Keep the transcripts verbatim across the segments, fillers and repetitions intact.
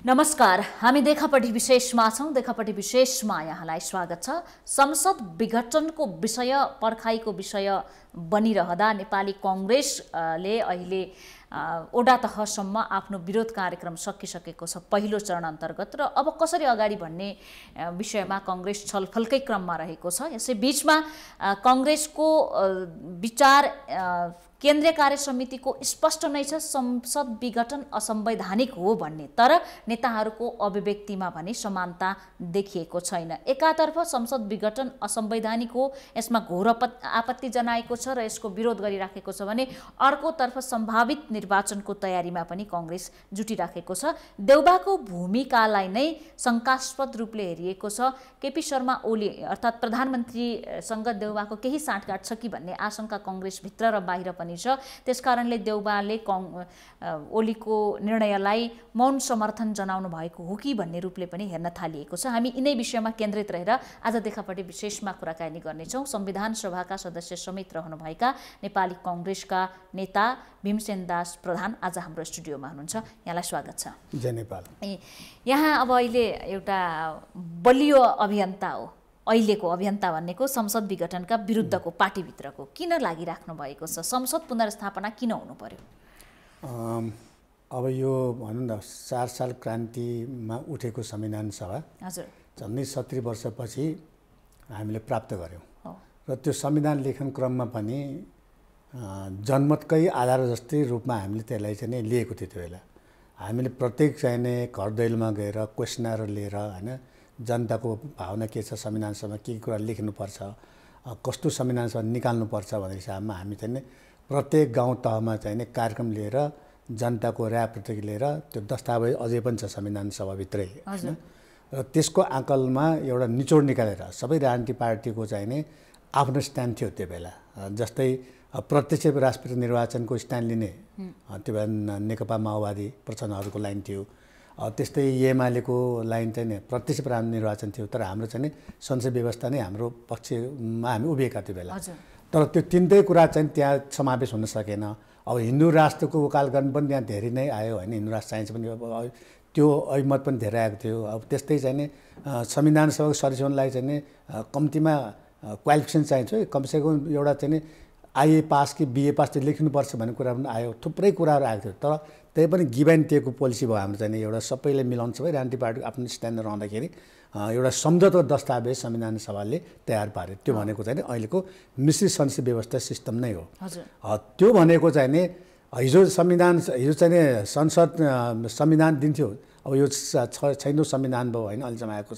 नमस्कार, हामी देखापढी विशेषमा छौं। देखापढी विशेषमा यहाँलाई स्वागत छ। संसद विघटनको विषय पर्खाइको विषय बनिरहँदा नेपाली कांग्रेसले अहिले ओडा तहसम्म आफ्नो विरोध कार्यक्रम सकिसकेको छ पहिलो चरण अन्तर्गत, र अब कसरी अगाडि भन्ने विषयमा कांग्रेस छलफलकै क्रममा रहेको छ। यसै बीचमा कांग्रेसको विचार केन्द्रीय कार्य समितिको स्पष्ट नै छ, संसद विघटन असंवैधानिक हो भन्ने, तर नेताहरूको अभिव्यक्तिमा भने समानता देखिएको छैन। एकातर्फ संसद विघटन असंवैधानिक हो, यसमा घोर आपत्ति जनाएको छ र यसको विरोध गरिराखेको छ भने अर्कोतर्फ सम्भावित निर्वाचनको तयारीमा पनि कांग्रेस जुटिराखेको छ। देउबाको भूमिकालाई नै शंकास्पद रूपले हेरिएको छ। केपी शर्मा ओली अर्थात् प्रधानमन्त्रीसँग देउबाको केही साँठगाँठ छ कि भन्ने आशंका कांग्रेसभित्र र बाहिर पनि छ। त्यसकारणले देउबाले ओलीको निर्णयलाई मौन समर्थन जनाउनु भएको हो कि भन्ने रूपले पनि हेर्न थालिएको छ। हामी यिनै विषयमा केन्द्रित रहेर आज देखापढी विशेषमा कुराकानी गर्नेछौँ। संविधान सभाका सदस्य समेत रहनुभएका नेपाली कांग्रेसका नेता भीमसेन दास प्रधान आज हाम्रो स्टुडियोमा हुनुहुन्छ। यहाँलाई स्वागत छ। जय नेपाल। यहाँ अब अहिले एउटा बलियो अभियन्ता हो, अहिलेको अभियन्ता भनेको संसद विघटनका विरुद्धको पार्टीभित्रको किन लागिराख्नु भएको छ? संसद पुनर्स्थापना किन हुनु पर्यो? अब यो भनौँ न चार साल क्रान्तिमा उठेको संविधान सभा हजुर झन्डै सत्तरी वर्षपछि हामीले प्राप्त गऱ्यौँ र त्यो संविधान लेखन क्रममा पनि जनमतकै आधार जस्तै रूपमा हामीले त्यसलाई चाहिँ नै लिएको थियो। त्यो बेला हामीले प्रत्येक चाहिने घर दैलोमा गएर क्वेसनर लिएर होइन जनताको भावना के छ, संविधान सभामा के कुरा लेख्नुपर्छ, कस्तो संविधान सभा निकाल्नुपर्छ भन्ने हिसाबमा हामी चाहिँ प्रत्येक गाउँ तहमा चाहिँ कार्यक्रम लिएर जनताको राय प्रतिक्रिया लिएर त्यो दस्तावेज अझै पनि छ संविधान सभाभित्रै होइन। र त्यसको आकलमा एउटा निचोड निकालेर सबै राजनीतिक पार्टीको चाहिँ नै आफ्नो स्ट्यान्ड थियो त्यो बेला। जस्तै प्रत्यक्ष राष्ट्रपति निर्वाचनको स्ट्यान्ड लिने त्यो बेला नेकपा माओवादी प्रचण्डहरूको लाइन थियो। त्यस्तै एमालेको लाइन चाहिँ नि प्रत्यक्ष प्रधान निर्वाचन थियो, तर हाम्रो चाहिँ नि संसद व्यवस्था नै हाम्रो पक्षमा हामी उभिएका त्यो बेला। तर त्यो तिनटै कुरा चाहिँ त्यहाँ समावेश हुन सकेन। अब हिन्दू राष्ट्रको वकालत पनि त्यहाँ धेरै नै आयो होइन, हिन्दू राष्ट्र चाहिन्छ पनि त्यो अभिमत पनि धेरै आएको थियो। अब त्यस्तै चाहिँ नि संविधान सभाको सदस्यलाई चाहिँ नि कम्तीमा क्वालिफिकेसन चाहिन्छ, कमसेकम एउटा चाहिँ नि आइए पास कि बिए पास त्यो लेख्नुपर्छ भन्ने कुरा पनि आयो। थुप्रै कुराहरू आएको थियो, तर त्यही पनि गिभ एन्ड टेकको पोलिसी भयो हाम्रो चाहिँ एउटा सबैले मिलाउनु, सबै राजनीतिक पार्टीको आफ्नो स्ट्यान्ड रहँदाखेरि एउटा सम्झौता दस्तावेज संविधान सभाले तयार पार्यो। त्यो भनेको चाहिँ अहिलेको मिश्रित संसदीय व्यवस्था सिस्टम नै हो। त्यो भनेको चाहिँ नि हिजो संविधान हिजो चाहिँ संसद संविधान दिन्थ्यो, अब यो छैनौँ संविधान भयो होइन अहिलेसम्म आएको।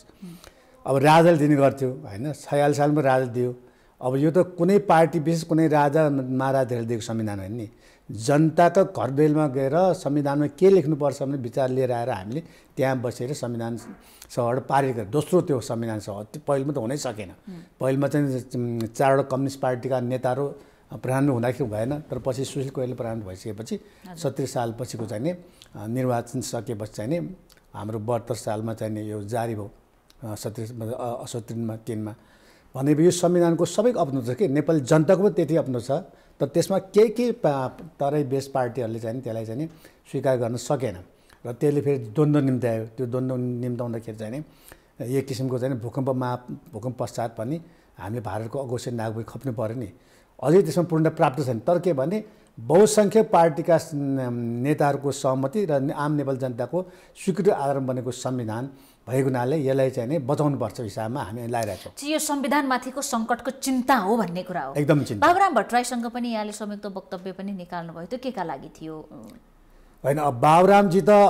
अब राजाले दिने गर्थ्यो होइन, छयालिस सालमा राजा दियो। अब यो त कुनै पार्टी विशेष कुनै राजा महाराजाहरूले दिएको संविधान होइन नि, जनताको घर दैलोमा गएर संविधानमा के लेख्नुपर्छ भन्ने विचार लिएर आएर हामीले त्यहाँ बसेर संविधान सभाबाट पारित गरेर दोस्रो त्यो संविधान सभा पहिलोमा त हुनै सकेन। पहिलोमा चाहिँ चारवटा कम्युनिस्ट पार्टीका नेताहरू प्रधानमन्त्री हुँदाखेरि भएन, तर पछि सुशील कोइराला प्रधानमन्त्री भइसकेपछि सत्तरी साल पछिको चाहिँ नि निर्वाचन सकेपछि चाहिँ नि हाम्रो बहत्तर सालमा चाहिँ नि यो जारी भयो सत्तरी सत्तरीमा तिनमा। भनेपछि यो संविधानको सबैको अपनाउँछ कि नेपाली जनताको पनि त्यति अपनाउँछ, तर त्यसमा केही केही तराई बेस पार्टीहरूले चाहिँ त्यसलाई चाहिँ स्वीकार गर्न सकेन र त्यसले फेरि द्वन्द्व निम्त्यायो। त्यो द्वन्द्व निम्ताउँदाखेरि चाहिँ एक किसिमको चाहिँ भूकम्पमा भूकम्प पश्चात पनि हामीले भारतको अघोषित नागरिक खप्नु पऱ्यो नि। अझै त्यसमा पूर्ण प्राप्त छैन, तर के भने बहुसङ्ख्यक पार्टीका नेताहरूको सहमति र आम नेपाली जनताको स्वीकृति आधारमा बनेको संविधान भएको हुनाले यसलाई चाहिँ नि बचाउनुपर्छ हिसाबमा हामी लागिरहेको छौँ। यो संविधानमाथिको सङ्कटको चिन्ता हो भन्ने कुरा हो। एकदम चिन्ता। बाबुराम भट्टराईसँग पनि यहाँले संयुक्त वक्तव्य पनि निकाल्नु भयो, त्यो के का लागि थियो? होइन, अब बाबुरामजी त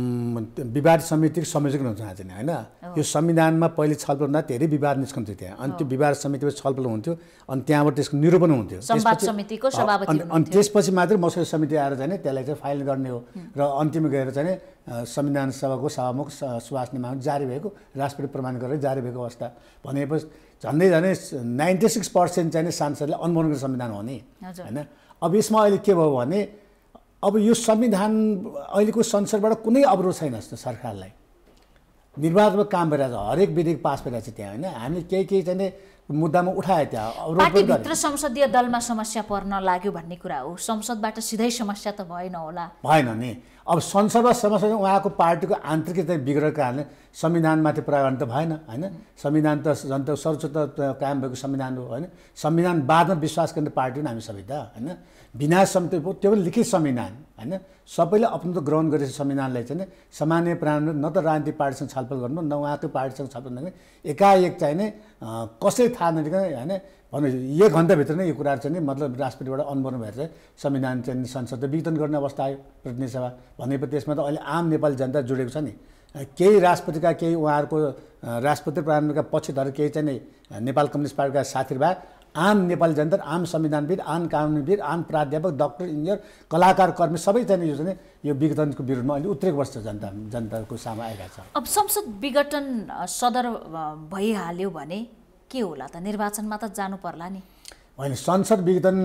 विवाद समितिको संयोजक हुनुहुन्छ चाहिँ होइन। यो संविधानमा पहिले छलफल हुँदा धेरै विवाद निस्कन्थ्यो त्यहाँ, अनि त्यो विवाद समितिमा छलफल हुन्थ्यो, अनि त्यहाँबाट त्यसको निरूपण हुन्थ्यो। संवाद समितिको सभापति हुनुहुन्थ्यो। अनि त्यसपछि मात्रै मसौदा समिति आएर चाहिँ त्यसलाई चाहिँ फाइल गर्ने हो र अन्तिम गएर चाहिँ संविधान सभाको सभामुख सुभाष नेमामा जारी भएको राष्ट्रपति प्रमाण गरेर जारी भएको अवस्था भनेपछि झन्डै झन्डै नाइन्टी सिक्स पर्सेन्ट चाहिँ सांसदले अनुमोदन गरेको संविधान हो नि होइन। अब यसमा अहिले के भयो भने अब यो संविधान अहिलेको संसदबाट कुनै अवरोध छैन जस्तो सरकारलाई निर्वाचनमा काम भइरहेको छ, हरेक विधेयक पास भइरहेको छ त्यहाँ होइन। हामी केही केही चाहिँ मुद्दामा उठाए त्यहाँ अवरोध पार्टीभित्र संसदीय दलमा समस्या पर्न लाग्यो भन्ने कुरा हो। संसदबाट सिधै समस्या त भएन होला? भएन नि। अब संसदमा समस्या उहाँको पार्टीको आन्तरिक चाहिँ बिग्रेको कारणले संविधानमाथि प्रयोग त भएन होइन। संविधान त जनता सर्वोच्च त कायम भएको संविधान हो होइन। संविधानवादमा विश्वास गर्ने पार्टी हो हामी सबै त होइन। बिना समिति त्यो पनि लिखित संविधान होइन। सबैले आफ्नो त ग्रहण गरेको संविधानलाई चाहिँ सामान्य प्राण न त राजनीतिक पार्टीसँग छलफल गर्नु न उहाँकै पार्टीसँग छलफल गर्नु, एकाएक चाहिँ नै कसै थाहा नदिकन होइन भन्नु एक घन्टाभित्र नै यो कुराहरू चाहिँ मतलब राष्ट्रपतिबाट अनुमोदन भएर चाहिँ संविधान चाहिँ संसद विघटन गर्ने अवस्था आयो प्रतिनिधि सभा भनेपछि त्यसमा त अहिले आम नेपाली जनता जोडेको छ नि। केही राष्ट्रपतिका केही उहाँहरूको राष्ट्रपति प्रधानमन्त्रीका पक्षधर केही चाहिँ नेपाल कम्युनिस्ट पार्टीका साथीभाइ आम नेपाली जनता, आम संविधानविद, आम कानुनविद, आम प्राध्यापक, डक्टर, इन्जिनियर, कलाकार, कर्मी सबै चाहिँ यो चाहिँ यो विघटनको विरुद्धमा अहिले उत्रेको वर्ष जनता जनताको सामु आइरहेको छ। अब संसद विघटन सदर भइहाल्यो भने के होला त? निर्वाचनमा त जानु पर्ला नि? होइन, संसद विघटन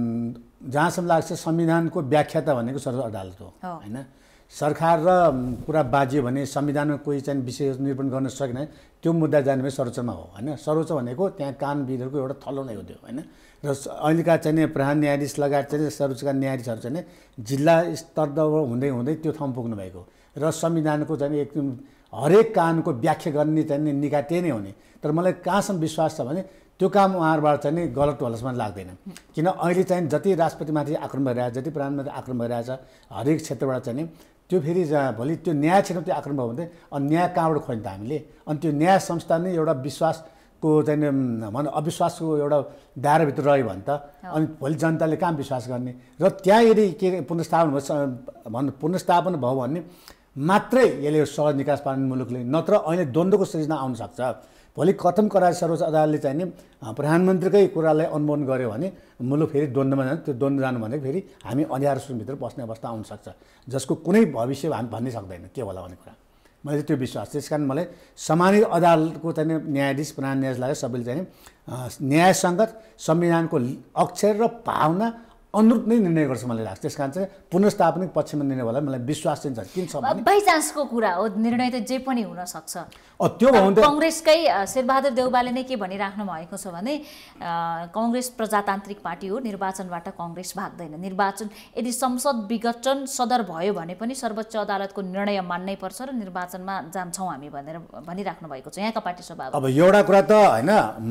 जहाँसम्म लाग्छ संविधानको व्याख्याता भनेको सर्वोच्च अदालत हो होइन। सरकार र कुरा बाजियो भने संविधानमा कोही चाहिँ विषय निरूपण गर्न सकेन त्यो मुद्दा जाने भने सर्वोच्चमा हो होइन। सर्वोच्च भनेको त्यहाँ कानुनविदहरूको एउटा थलो नै हो त्यो होइन। र अहिलेका चाहिँ प्रधान न्यायाधीश लगायत चाहिँ सर्वोच्चका न्यायाधीशहरू चाहिँ जिल्ला स्तरबाट हुँदै हुँदै त्यो ठाउँ पुग्नु भएको र संविधानको चाहिँ एकदम हरेक कानुनको व्याख्या गर्ने चाहिँ निकाय त्यही नै हुने। तर मलाई कहाँसम्म विश्वास छ भने त्यो काम उहाँहरूबाट चाहिँ गलत होलासम्म लाग्दैन। किन अहिले चाहिँ जति राष्ट्रपतिमाथि आक्रमण भइरहेछ, जति प्रधानमन्त्री आक्रमण भइरहेछ हरेक क्षेत्रबाट चाहिँ त्यो फेरि भोलि त्यो न्याय क्षेत्रमा त्यो आक्रमण भयो भने अनि न्याय कहाँबाट खोज्ने त हामीले? अनि त्यो न्याय संस्था नै एउटा विश्वासको चाहिँ भनौँ अविश्वासको एउटा दायराभित्र रह्यो भने त अनि भोलि जनताले कहाँ विश्वास गर्ने? र त्यहाँ यदि के पुनर्स्थापन भयो भन्नु पुनर्स्थापन भयो भने मात्रै यसले सहज निकास पार्ने मुलुकले, नत्र अहिले द्वन्द्वको सृजना आउन सक्छ। भोलि कथम करार सर्वोच्च अदालतले चाहिँ नि प्रधानमन्त्रीकै कुरालाई अनुमोदन गर्यो भने मुलुक फेरि द्वन्द्वमा जान्छ। त्यो द्वन्द्व जानु भनेको फेरि हामी अँध्यारो सुनभित्र बस्ने अवस्था आउन सक्छ जसको कुनै भविष्य हामी भन्नै सक्दैन के होला भन्ने कुरा। मैले त्यो विश्वास, त्यस कारण मलाई सामान्य अदालतको चाहिँ न्यायाधीश प्रधान न्यायाधीशलाई सबैले चाहिँ न्यायसङ्गत संविधानको अक्षर र भावना अनुरूप नै निर्णय गर्छ मलाई लाग्छ। त्यस कारण चाहिँ पुनर्स्थापनिक पक्षमा निर्णय होला मलाई विश्वास चाहिँ छ। किन छ भने बाई चान्सको कुरा हो, निर्णय त जे पनि हुन सक्छ। त्यो काङ्ग्रेसकै शेरबहादुर देउबाले नै के भनिराख्नु भएको छ भने काङ्ग्रेस प्रजातान्त्रिक पार्टी हो, निर्वाचनबाट काङ्ग्रेस भाग्दैन। निर्वाचन यदि संसद विघटन सदर भयो भने पनि सर्वोच्च अदालतको निर्णय मान्नै पर्छ र निर्वाचनमा जान्छौँ हामी भनेर भनिराख्नु भएको छ यहाँका पार्टी सभा। अब एउटा कुरा त होइन,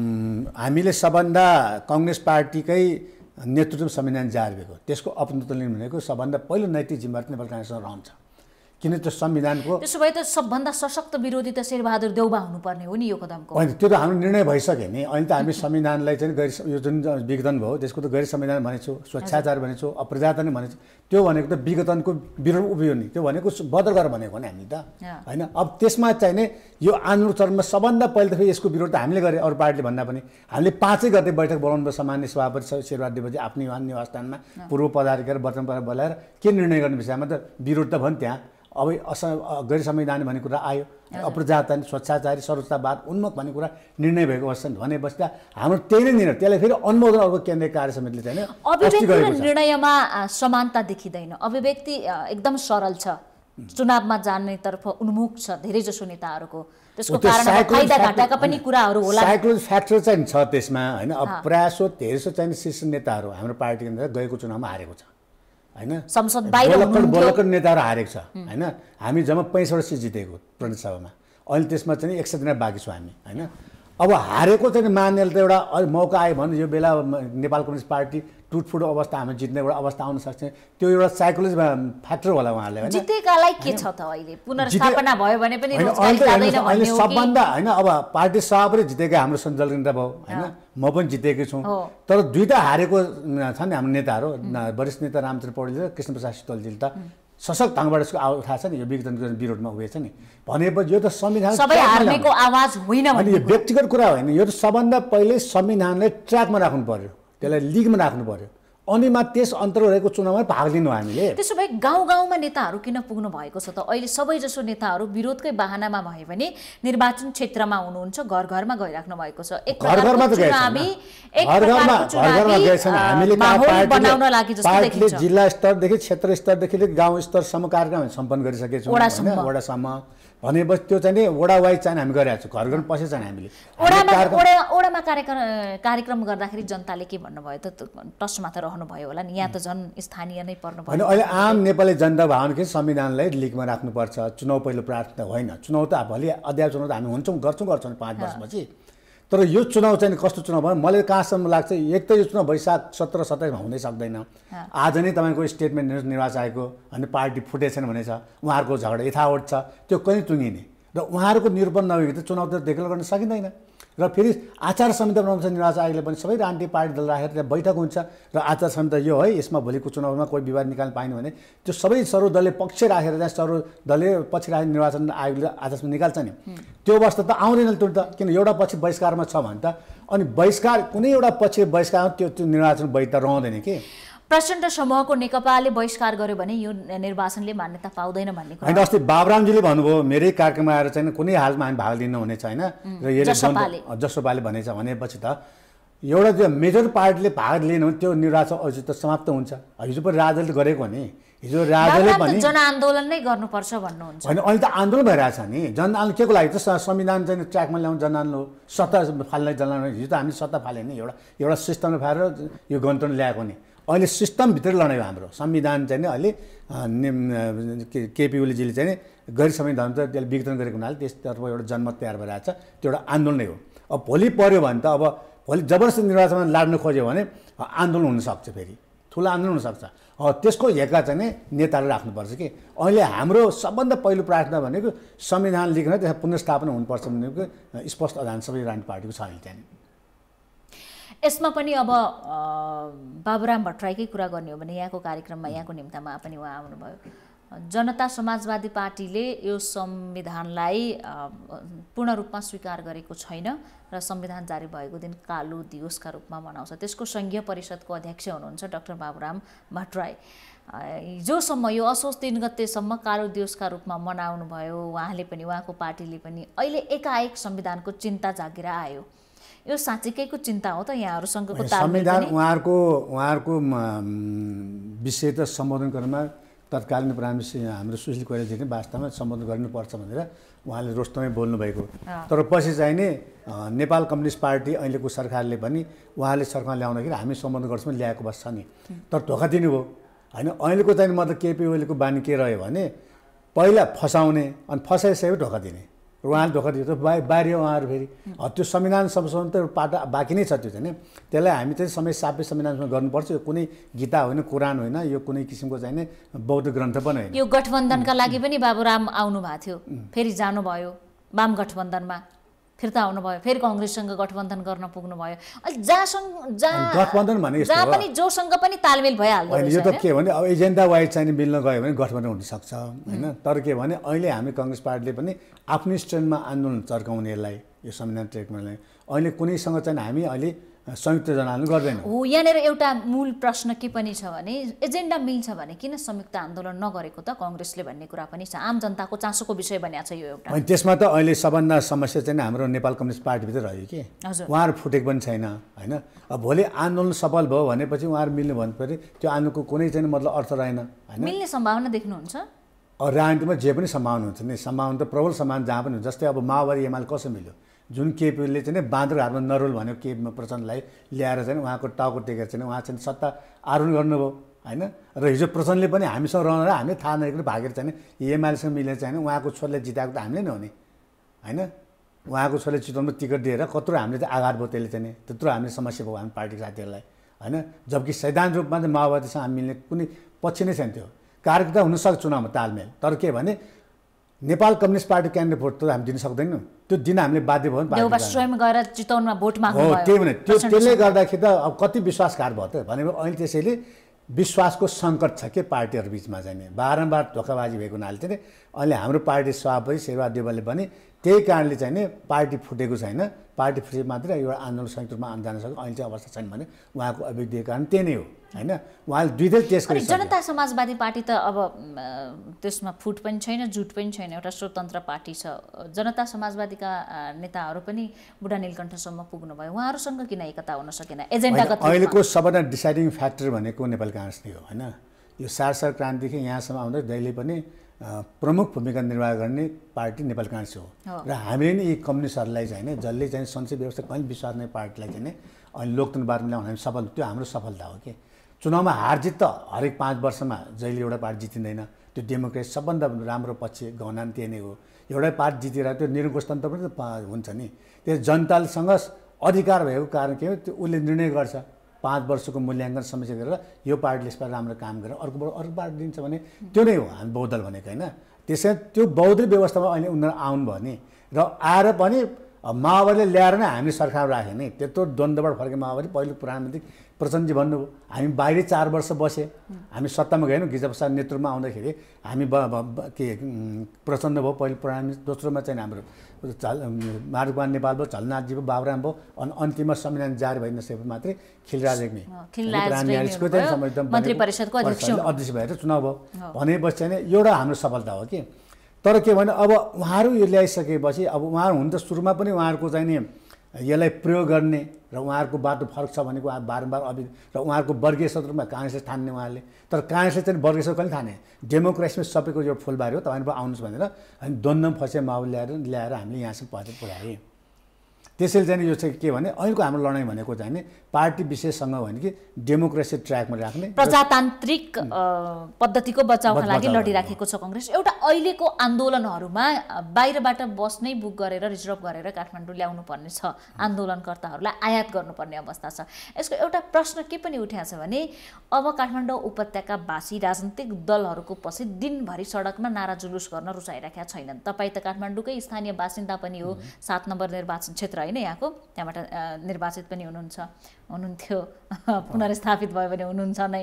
हामीले सबभन्दा काङ्ग्रेस पार्टीकै नेतृत्व संविधान जारी भएको त्यसको अपनत्व लिनु भनेको सबभन्दा पहिलो नैतिक जिम्मेवारी नेपाल काङ्ग्रेसमा रहन्छ। किन त्यो संविधानको त्यसो भए त सबभन्दा सशक्त विरोधी त शेरबहादुर देउबा हुनुपर्ने हो नि यो कदमको। होइन, त्यो त हाम्रो निर्णय भइसक्यो नि। अहिले त हामी संविधानलाई चाहिँ गैर यो जुन विघटन भयो त्यसको त गैर संविधान भनेको स्वच्छाचार भनेको अप्रजातन्त्र भनेको त्यो भनेको त विघटनको विरोध उभियो नि। त्यो भनेको बदर गरेर भनेको नि हामी त होइन। अब त्यसमा चाहिँ नि यो आन्दोलन चरणमा सबभन्दा पहिले त फेरि यसको विरोध त हामीले गरे, अरू पार्टीले भन्दा पनि हामीले पाँचै गते बैठक बोलाउनु भयो। सामान्य सभापति शेरबहादुर देउबाजी आफ्नै निवासस्थानमा पूर्व पदाधिकारी वर्तमान पदाधिकारी बोलाएर के निर्णय गर्ने विषयमा त विरोध त भयो नि त्यहाँ। अब अस गैर संवैधानिक भन्ने कुरा आयो, अप्रजातन्त्र स्वच्छाचारी सर्वोच्चवाद उन्मुख भन्ने कुरा निर्णय भएको अवस्था भनेपछि त हाम्रो त्यही नै निर्णय त्यसलाई फेरि अनुमोदन अर्को केन्द्रीय कार्य समितिले चाहिँ अभिव्यक्ति र निर्णयमा समानता देखिँदैन। अभिव्यक्ति एकदम सरल छ, चुनावमा जानेतर्फ उन्मुख छ धेरै जसो नेताहरूको। त्यसको कारण फाइदा घाटाका पनि कुराहरू होला। साइकोलोजी फ्याक्टर चाहिँ छ त्यसमा होइन। अब प्रायः धेरै सो चाहिँ शीर्ष नेताहरू हाम्रो पार्टीको नेता गएको चुनावमा हारेको छ होइन। संसद बाहिर बोलकर नेताहरू हारेको छ होइन। हामी जम्मा पैँसठी सिट जितेको प्रतिनिधि सभामा, अहिले त्यसमा चाहिँ एकसठीजना बाँकी छौँ हामी होइन। अब हारेको चाहिँ मान्नेले त एउटा मौका आयो भने यो बेला नेपाल कम्युनिस्ट पार्टी टुटफुट अवस्था हामी जित्ने एउटा अवस्था आउन सक्छ। त्यो एउटा साइकोलोजी फ्याक्टर होला उहाँहरूले होइन। जितेकालाई के छ त अहिले पुनर्स्थापना भयो भने पनि रोजगारी जाँदैन भन्ने हो कि सबभन्दा होइन। अब पार्टी सभापति जितेका हाम्रो सञ्चालक नेता भयो होइन, म पनि जितेकै छु। तर दुईवटा हारेको छन् हाम्रो नेताहरू, वरिष्ठ नेता रामचन्द्र पौडेल र कृष्णप्रसाद शीतलजीले त सशक्त ढङ्गबाट यसको उठाएको छ नि, यो विघटनको विरोधमा उभिएछ नि। भनेपछि यो त संविधान सबै हार्नेको आवाज होइन भने यो व्यक्तिगत कुरा होइन। यो त सबभन्दा पहिले संविधानलाई ट्र्याकमा राख्नु पर्यो, त्यसलाई लिगमा राख्नु पर्यो, अनि मा त्यस अन्तर्गत रहेको चुनावमा भाग लिनु हामीले। त्यसो भए गाउँ गाउँमा नेताहरू किन पुग्नु भएको छ त? अहिले सबै जसो नेताहरू विरोधकै बाहनामा भए पनि निर्वाचन क्षेत्रमा हुनुहुन्छ, घर घरमा गइराख्नु भएको छ। एक घरमा त चुनावी एक घरमा घरमा गएछन् हामीले बनाउन लागि जस्तो देखिन्छ। जिल्ला स्तरदेखि क्षेत्र स्तरदेखि गाउँ स्तरसम्म कार्यक्रम सम्पन्न गरिसकेका छौँ, वडासम्म भनेपछि त्यो चाहिँ नि वडा वाइज चाहिँ हामी गरिरहेको छौँ, घर घर पछि चाहिँ हामीले ओडामा ओडा ओडामा कार्यक्रम कार्यक्रम गर्दाखेरि जनताले के भन्नुभयो त? टसमा त रहनुभयो होला नि, यहाँ त झन् स्थानीय नै पर्नुभयो। होइन, अहिले आम नेपाली जनता भावना के संविधानलाई लिकमा राख्नुपर्छ, चुनाव पहिलो प्रार्थना होइन। चुनाव त भोलि अध्याय चुनाव त हामी हुन्छौँ गर्छौँ गर्छौँ पाँच वर्षपछि। तर यो चुनाव चाहिँ कस्तो चुनाव भयो मलाई कहाँसम्म लाग्छ, एक त यो चुनाव वैशाख सत्र सत्ताइसमा हुनै सक्दैन। आज नै तपाईँको स्टेटमेन्ट निर्वाचन आएको अनि पार्टी फुटेछन् भनेछ, उहाँहरूको झगडा यथावत छ, त्यो कहीँ टुङ्गिने र उहाँहरूको निरूपण नभएको त चुनाव त देखरेख गर्न सकिँदैन। र फेरि आचार संहिता बनाउँछ निर्वाचन आयोगले पनि, सबै राजनीतिक पार्टी दल राखेर त्यहाँ बैठक हुन्छ र आचार संहिता यो है, यसमा भोलिको चुनावमा कोही विवाद निकाल्न पाइने भने त्यो सबै सर्वदलीय पक्ष राखेर त्यहाँ सर्वदलीय पक्ष राखेर निर्वाचन आयोगले आचार संहिता निकाल्छ नि। त्यो अवस्था त आउँदैन तुरन्त, किन एउटा पक्ष बहिष्कारमा छ भने त, अनि बहिष्कार कुनै एउटा पक्ष बहिष्कारमा त्यो त्यो निर्वाचन वैधता रहँदैन कि। प्रचण्ड समूहको नेकपाले बहिष्कार गर्यो भने यो निर्वाचनले मान्यता पाउँदैन भन्ने कुरा होइन। अस्ति बाबुरामजीले भन्नुभयो मेरै कार्यक्रममा आएर चाहिँ कुनै हालमा हामी भाग लिनु हुने छैन र यसले जसोपाले भनेछ। भनेपछि त एउटा त्यो मेजर पार्टीले भाग लिनु त्यो निर्वाचन अझै त समाप्त हुन्छ। हिजो पनि राजाले गरेको नि, हिजो राजाले पनि जनआन्दोलन नै गर्नुपर्छ भन्नुहुन्छ। होइन, अहिले त आन्दोलन भइरहेछ नि। जनआन्दोलन के को लागि त? संविधान चाहिँ ट्र्याकमा ल्याउनु जनआन्दोलन हो, सत्ता फाल्ने जनआन्दोलन। हिजो त हामीले सत्ता फाल्यो नि, एउटा एउटा सिस्टमले फालेर यो गणतन्त्र ल्याएको नि। अहिले सिस्टमभित्र लडाइँ हो हाम्रो। संविधान चाहिँ नि अहिले केपी ओलीजीले चाहिँ गैर संविधान त त्यसले विघटन गरेको हुनाले त्यसतर्फ एउटा जनमत तयार भइरहेछ, त्यो एउटा आन्दोलन नै हो। अब भोलि पऱ्यो भने त अब भोलि जबरजस्ती निर्वाचनमा लाड्नु खोज्यो भने आन्दोलन हुनसक्छ, फेरि ठुलो आन्दोलन हुनसक्छ। त्यसको हेका चाहिँ नि नेताहरू राख्नुपर्छ कि अहिले हाम्रो सबभन्दा पहिलो प्रार्थना भनेको संविधान लेख्न त्यसमा पुनर्स्थापना हुनुपर्छ भनेको स्पष्ट अधान सबै राजनीतिक पार्टीको छ अहिले चाहिँ। यसमा पनि अब बाबुराम भट्टराईकै कुरा गर्ने हो भने यहाँको कार्यक्रममा यहाँको निम्तामा पनि उहाँ आउनुभयो। जनता समाजवादी पार्टीले यो संविधानलाई पूर्ण रूपमा स्वीकार गरेको छैन र संविधान जारी भएको दिन कालो दिवसका रूपमा मनाउँछ। त्यसको सङ्घीय परिषदको अध्यक्ष हुनुहुन्छ डाक्टर बाबुराम भट्टराई। हिजोसम्म यो असोज तीन गतेसम्म कालो दिवसका रूपमा मनाउनु भयो उहाँले पनि, उहाँको पार्टीले पनि। अहिले एकाएक संविधानको चिन्ता जागेर आयो। यो साँच्चीकैको चिन्ता हो त यहाँहरूसँगको तालमेल? संविधान उहाँहरूको उहाँहरूको विषय त सम्बोधन गर्नमा तत्कालीन प्रधानमन्त्री हाम्रो सुशील कोइरालाजी नै वास्तवमा सम्बोधन गर्नुपर्छ भनेर उहाँले रोस्टमै बोल्नुभएको। तर पछि चाहिँ नि नेपाल कम्युनिस्ट पार्टी अहिलेको सरकारले पनि उहाँले सरकार ल्याउँदाखेरि हामी सम्बोधन गर्छौँ ल्याएको बस छ नि। तर धोका दिनु भयो होइन। अहिलेको चाहिँ मतलब केपी ओलीको बानी के रह्यो भने पहिला फसाउने अनि फसाइसकेपछि धोका दिने, उहाँले धोका दियो त बा बाहिर उहाँहरू फेरि त्यो संविधान संशोधन त पाटा बाँकी नै छ। त्यो चाहिँ त्यसलाई हामी चाहिँ समय सापे संविधानमा गर्नुपर्छ। यो कुनै गीता होइन, कुरान होइन, यो कुनै किसिमको चाहिँ नि बौद्ध ग्रन्थ पनि होइन। यो गठबन्धनका लागि पनि बाबुराम आउनु भएको थियो, फेरि जानुभयो वाम गठबन्धनमा, फिर्ता आउनुभयो, फेरि कङ्ग्रेससँग गठबन्धन गर्न पुग्नुभयो। अहिले जहाँसँग जहाँ गठबन्धन भने जहाँ पनि जोसँग पनि तालमेल भइहाल्यो। यो त के भने अब एजेन्डा वाइज चाहिँ मिल्न गयो भने गठबन्धन हुनसक्छ होइन। तर के भने अहिले हामी कङ्ग्रेस पार्टीले पनि आफ्नो स्ट्रेन्डमा आन्दोलन चर्काउनेलाई यो संविधान ट्रेकमालाई अहिले कुनैसँग चाहिँ हामी अहिले संयुक्त जनआन्दोलन गर्दैन हो। यहाँनिर एउटा मूल प्रश्न के पनि छ भने एजेन्डा मिल्छ भने किन संयुक्त आन्दोलन नगरेको त काङ्ग्रेसले भन्ने कुरा पनि छ। आम जनताको चासोको विषय बनिएको छ यो एउटा। अनि त्यसमा त अहिले सबभन्दा समस्या चाहिँ हाम्रो नेपाल कम्युनिस्ट पार्टीभित्र रह्यो कि उहाँहरू फुटेको पनि छैन होइन। अब भोलि आन्दोलन सफल भयो भनेपछि उहाँहरू मिल्नु भन्दाखेरि त्यो आन्दोलनको कुनै चाहिँ मतलब अर्थ रहेन होइन। मिल्ने सम्भावना देख्नुहुन्छ? राजनीतिमा जे पनि सम्भावना हुन्छ नि, सम्भावना त प्रबल सम्भावना जहाँ पनि हुन्छ। जस्तै अब माओवादी एमाले कसो मिल्यो, जुन केपीले चाहिँ बाँदर हातमा नरोल भनेको के प्रचण्डलाई ल्याएर चाहिँ उहाँको टाउको टेकेर चाहिँ उहाँ चाहिँ सत्ता आरोहण गर्नुभयो होइन। र हिजो प्रचण्डले पनि हामीसँग रहन हामीले थाहा नगरेर भागेर चाहिँ एमालेसँग मिलेर चाहिँ उहाँको छोराले जिताएको त हामीले नै हो नि होइन। उहाँको छोराले चितवनमा टिकट दिएर कत्रो हामीले चाहिँ आघात भयो त्यसले चाहिँ त्यत्रो हामीले समस्या भयो हामी पार्टीको साथीहरूलाई होइन। जबकि सैद्धान्तिक रूपमा चाहिँ माओवादीसँग हामी मिल्ने कुनै पक्ष नै छैन। त्यो कार्यकर्ता हुनसक्छ चुनावमा तालमेल, तर के भने नेपाल कम्युनिस्ट पार्टी क्यान्डिडेट भोट त हामी दिन सक्दैनौँ। त्यो दिन हामीले बाध्य भयो नि देउबा स्वयं गएर चितवनमा भोट माग्नु हो। त्यही भने त्यो त्यसले गर्दाखेरि त अब कति विश्वासघात भयो त भनेको अहिले त्यसैले विश्वासको सङ्कट छ के पार्टीहरू बिचमा चाहिँ बारम्बार धोकाबाजी भएको हुनाले चाहिँ अहिले हाम्रो पार्टी सभापति शेरबहादुर देउवाले पनि त्यही कारणले चाहिँ नि पार्टी फुटेको छैन। पार्टी फुटे मात्रै एउटा आन्दोलन संयुक्त रूपमा जान सक्छ अहिले चाहिँ अवस्था छैन भने उहाँको अभिव्यक्ति कारण त्यही नै हो होइन। उहाँले दुईटै टेस्ट गरे। जनता समाजवादी पार्टी त अब त्यसमा फुट पनि छैन, जुट पनि छैन, एउटा स्वतन्त्र पार्टी छ। जनता समाजवादीका नेताहरू पनि बुढा नीलकण्ठसम्म पुग्नुभयो, उहाँहरूसँग किन एकता हुन सकेन एजेन्डागत? अहिलेको सबभन्दा डिसाइडिङ फ्याक्टर भनेको नेपाली काङ्ग्रेस नै हो होइन। यो सारसार क्रान्तिदेखि यहाँसम्म आउँदा जहिले पनि प्रमुख भूमिका निर्वाह गर्ने पार्टी नेपाल काङ्ग्रेस हो र हामीले नि यी कम्युनिस्टहरूलाई चाहिँ होइन जसले चाहिँ संसदीय व्यवस्था कहिले विश्वास नै पार्टीलाई चाहिँ अनि लोकतन्त्रवादमा ल्याउन हामी सफल त्यो हाम्रो सफलता हो कि चुनावमा हार जित त हरेक पाँच वर्षमा जहिले एउटा पार्टी जितिँदैन त्यो डेमोक्रेसी सबभन्दा राम्रो पक्ष गहनान त्यही नै हो एउटै पार्टी जितेर त्यो निरङ्कुशतन्त्र पनि त हुन्छ नि त्यो जनतासँग अधिकार भएको कारण के हो त्यो उसले निर्णय गर्छ पाँच वर्षको मूल्याङ्कन समीक्षा गरेर यो पार्टीले यसपालि राम्रो काम गरेर अर्को अर्को पार्टी दिन्छ भने त्यो नै हो हामी बहुदल भनेको होइन त्यसै त्यो बहुदल व्यवस्थामा अहिले उनीहरू आउनु भयो नि र आएर पनि माओवादीले ल्याएर नै हामीले सरकार राख्यो नि त्यत्रो द्वन्द्वबाट फर्के माओवादी पहिलो प्रधानमन्त्री प्रचण्डजी भन्नुभयो हामी बाहिर चार वर्ष बसे हामी सत्तामा गएनौँ गिरिजाप्रसाद नेतृत्वमा आउँदाखेरि हामी के प्रचण्ड भयो पहिलो प्रधानमन्त्री दोस्रोमा चाहिँ हाम्रो झल माधवकुमार नेपाल भयो झलनाथजी भयो बाबुराम भयो अनि अन्तिममा संविधान जारी भइ नसकेपछि मात्रै खिलराज रेग्मी मन्त्री परिषदको अध्यक्ष भएर चुनाव भयो भनेपछि चाहिँ एउटा हाम्रो सफलता हो कि तर के भने अब उहाँहरू यो ल्याइसकेपछि अब उहाँहरू हुन त सुरुमा पनि उहाँहरूको चाहिँ नि यसलाई प्रयोग गर्ने र उहाँहरूको बाटो फरक छ भनेको बारम्बार अभि र उहाँहरूको वर्गीय शत्रुमा काङ्ग्रेसले ठान्ने उहाँहरूले तर काङ्ग्रेसले चाहिँ वर्गीय शत्रु कहिले ठाने डेमोक्रेसीमा सबैको यो फुलबारी हो तपाईँहरू आउनुहोस् भनेर अनि द्वन्द्वमा फसे माओवादी ल्याएर ल्याएर हामीले यहाँसम्म पहुँच पुऱ्याएँ त्यसैले चाहिँ यो चाहिँ के भने अहिलेको हाम्रो लडाइँ भनेको चाहिँ पार्टी विशेषसँग भने कि डेमोक्रेसी ट्र्याकमा राख्ने प्रजातान्त्रिक पद्धतिको बचाउका लागि लडिराखेको छ काङ्ग्रेस एउटा अहिलेको आन्दोलनहरूमा बाहिरबाट बस नै बुक गरेर रिजर्भ गरेर काठमाडौँ ल्याउनु पर्ने छ आन्दोलनकर्ताहरूलाई आयात गर्नुपर्ने अवस्था छ यसको एउटा प्रश्न के पनि उठेको छ भने अब काठमाडौँ उपत्यकावासी राजनीतिक दलहरूको पछि दिनभरि सडकमा नारा जुलुस गर्न रुचाइराखेका छैनन् तपाईँ त काठमाडौँकै स्थानीय बासिन्दा पनि हो सात नम्बर निर्वाचन क्षेत्र होइन यहाँको त्यहाँबाट निर्वाचित पनि हुनुहुन्छ हुनुहुन्थ्यो पुनर्स्थापित भयो भने हुनुहुन्छ नै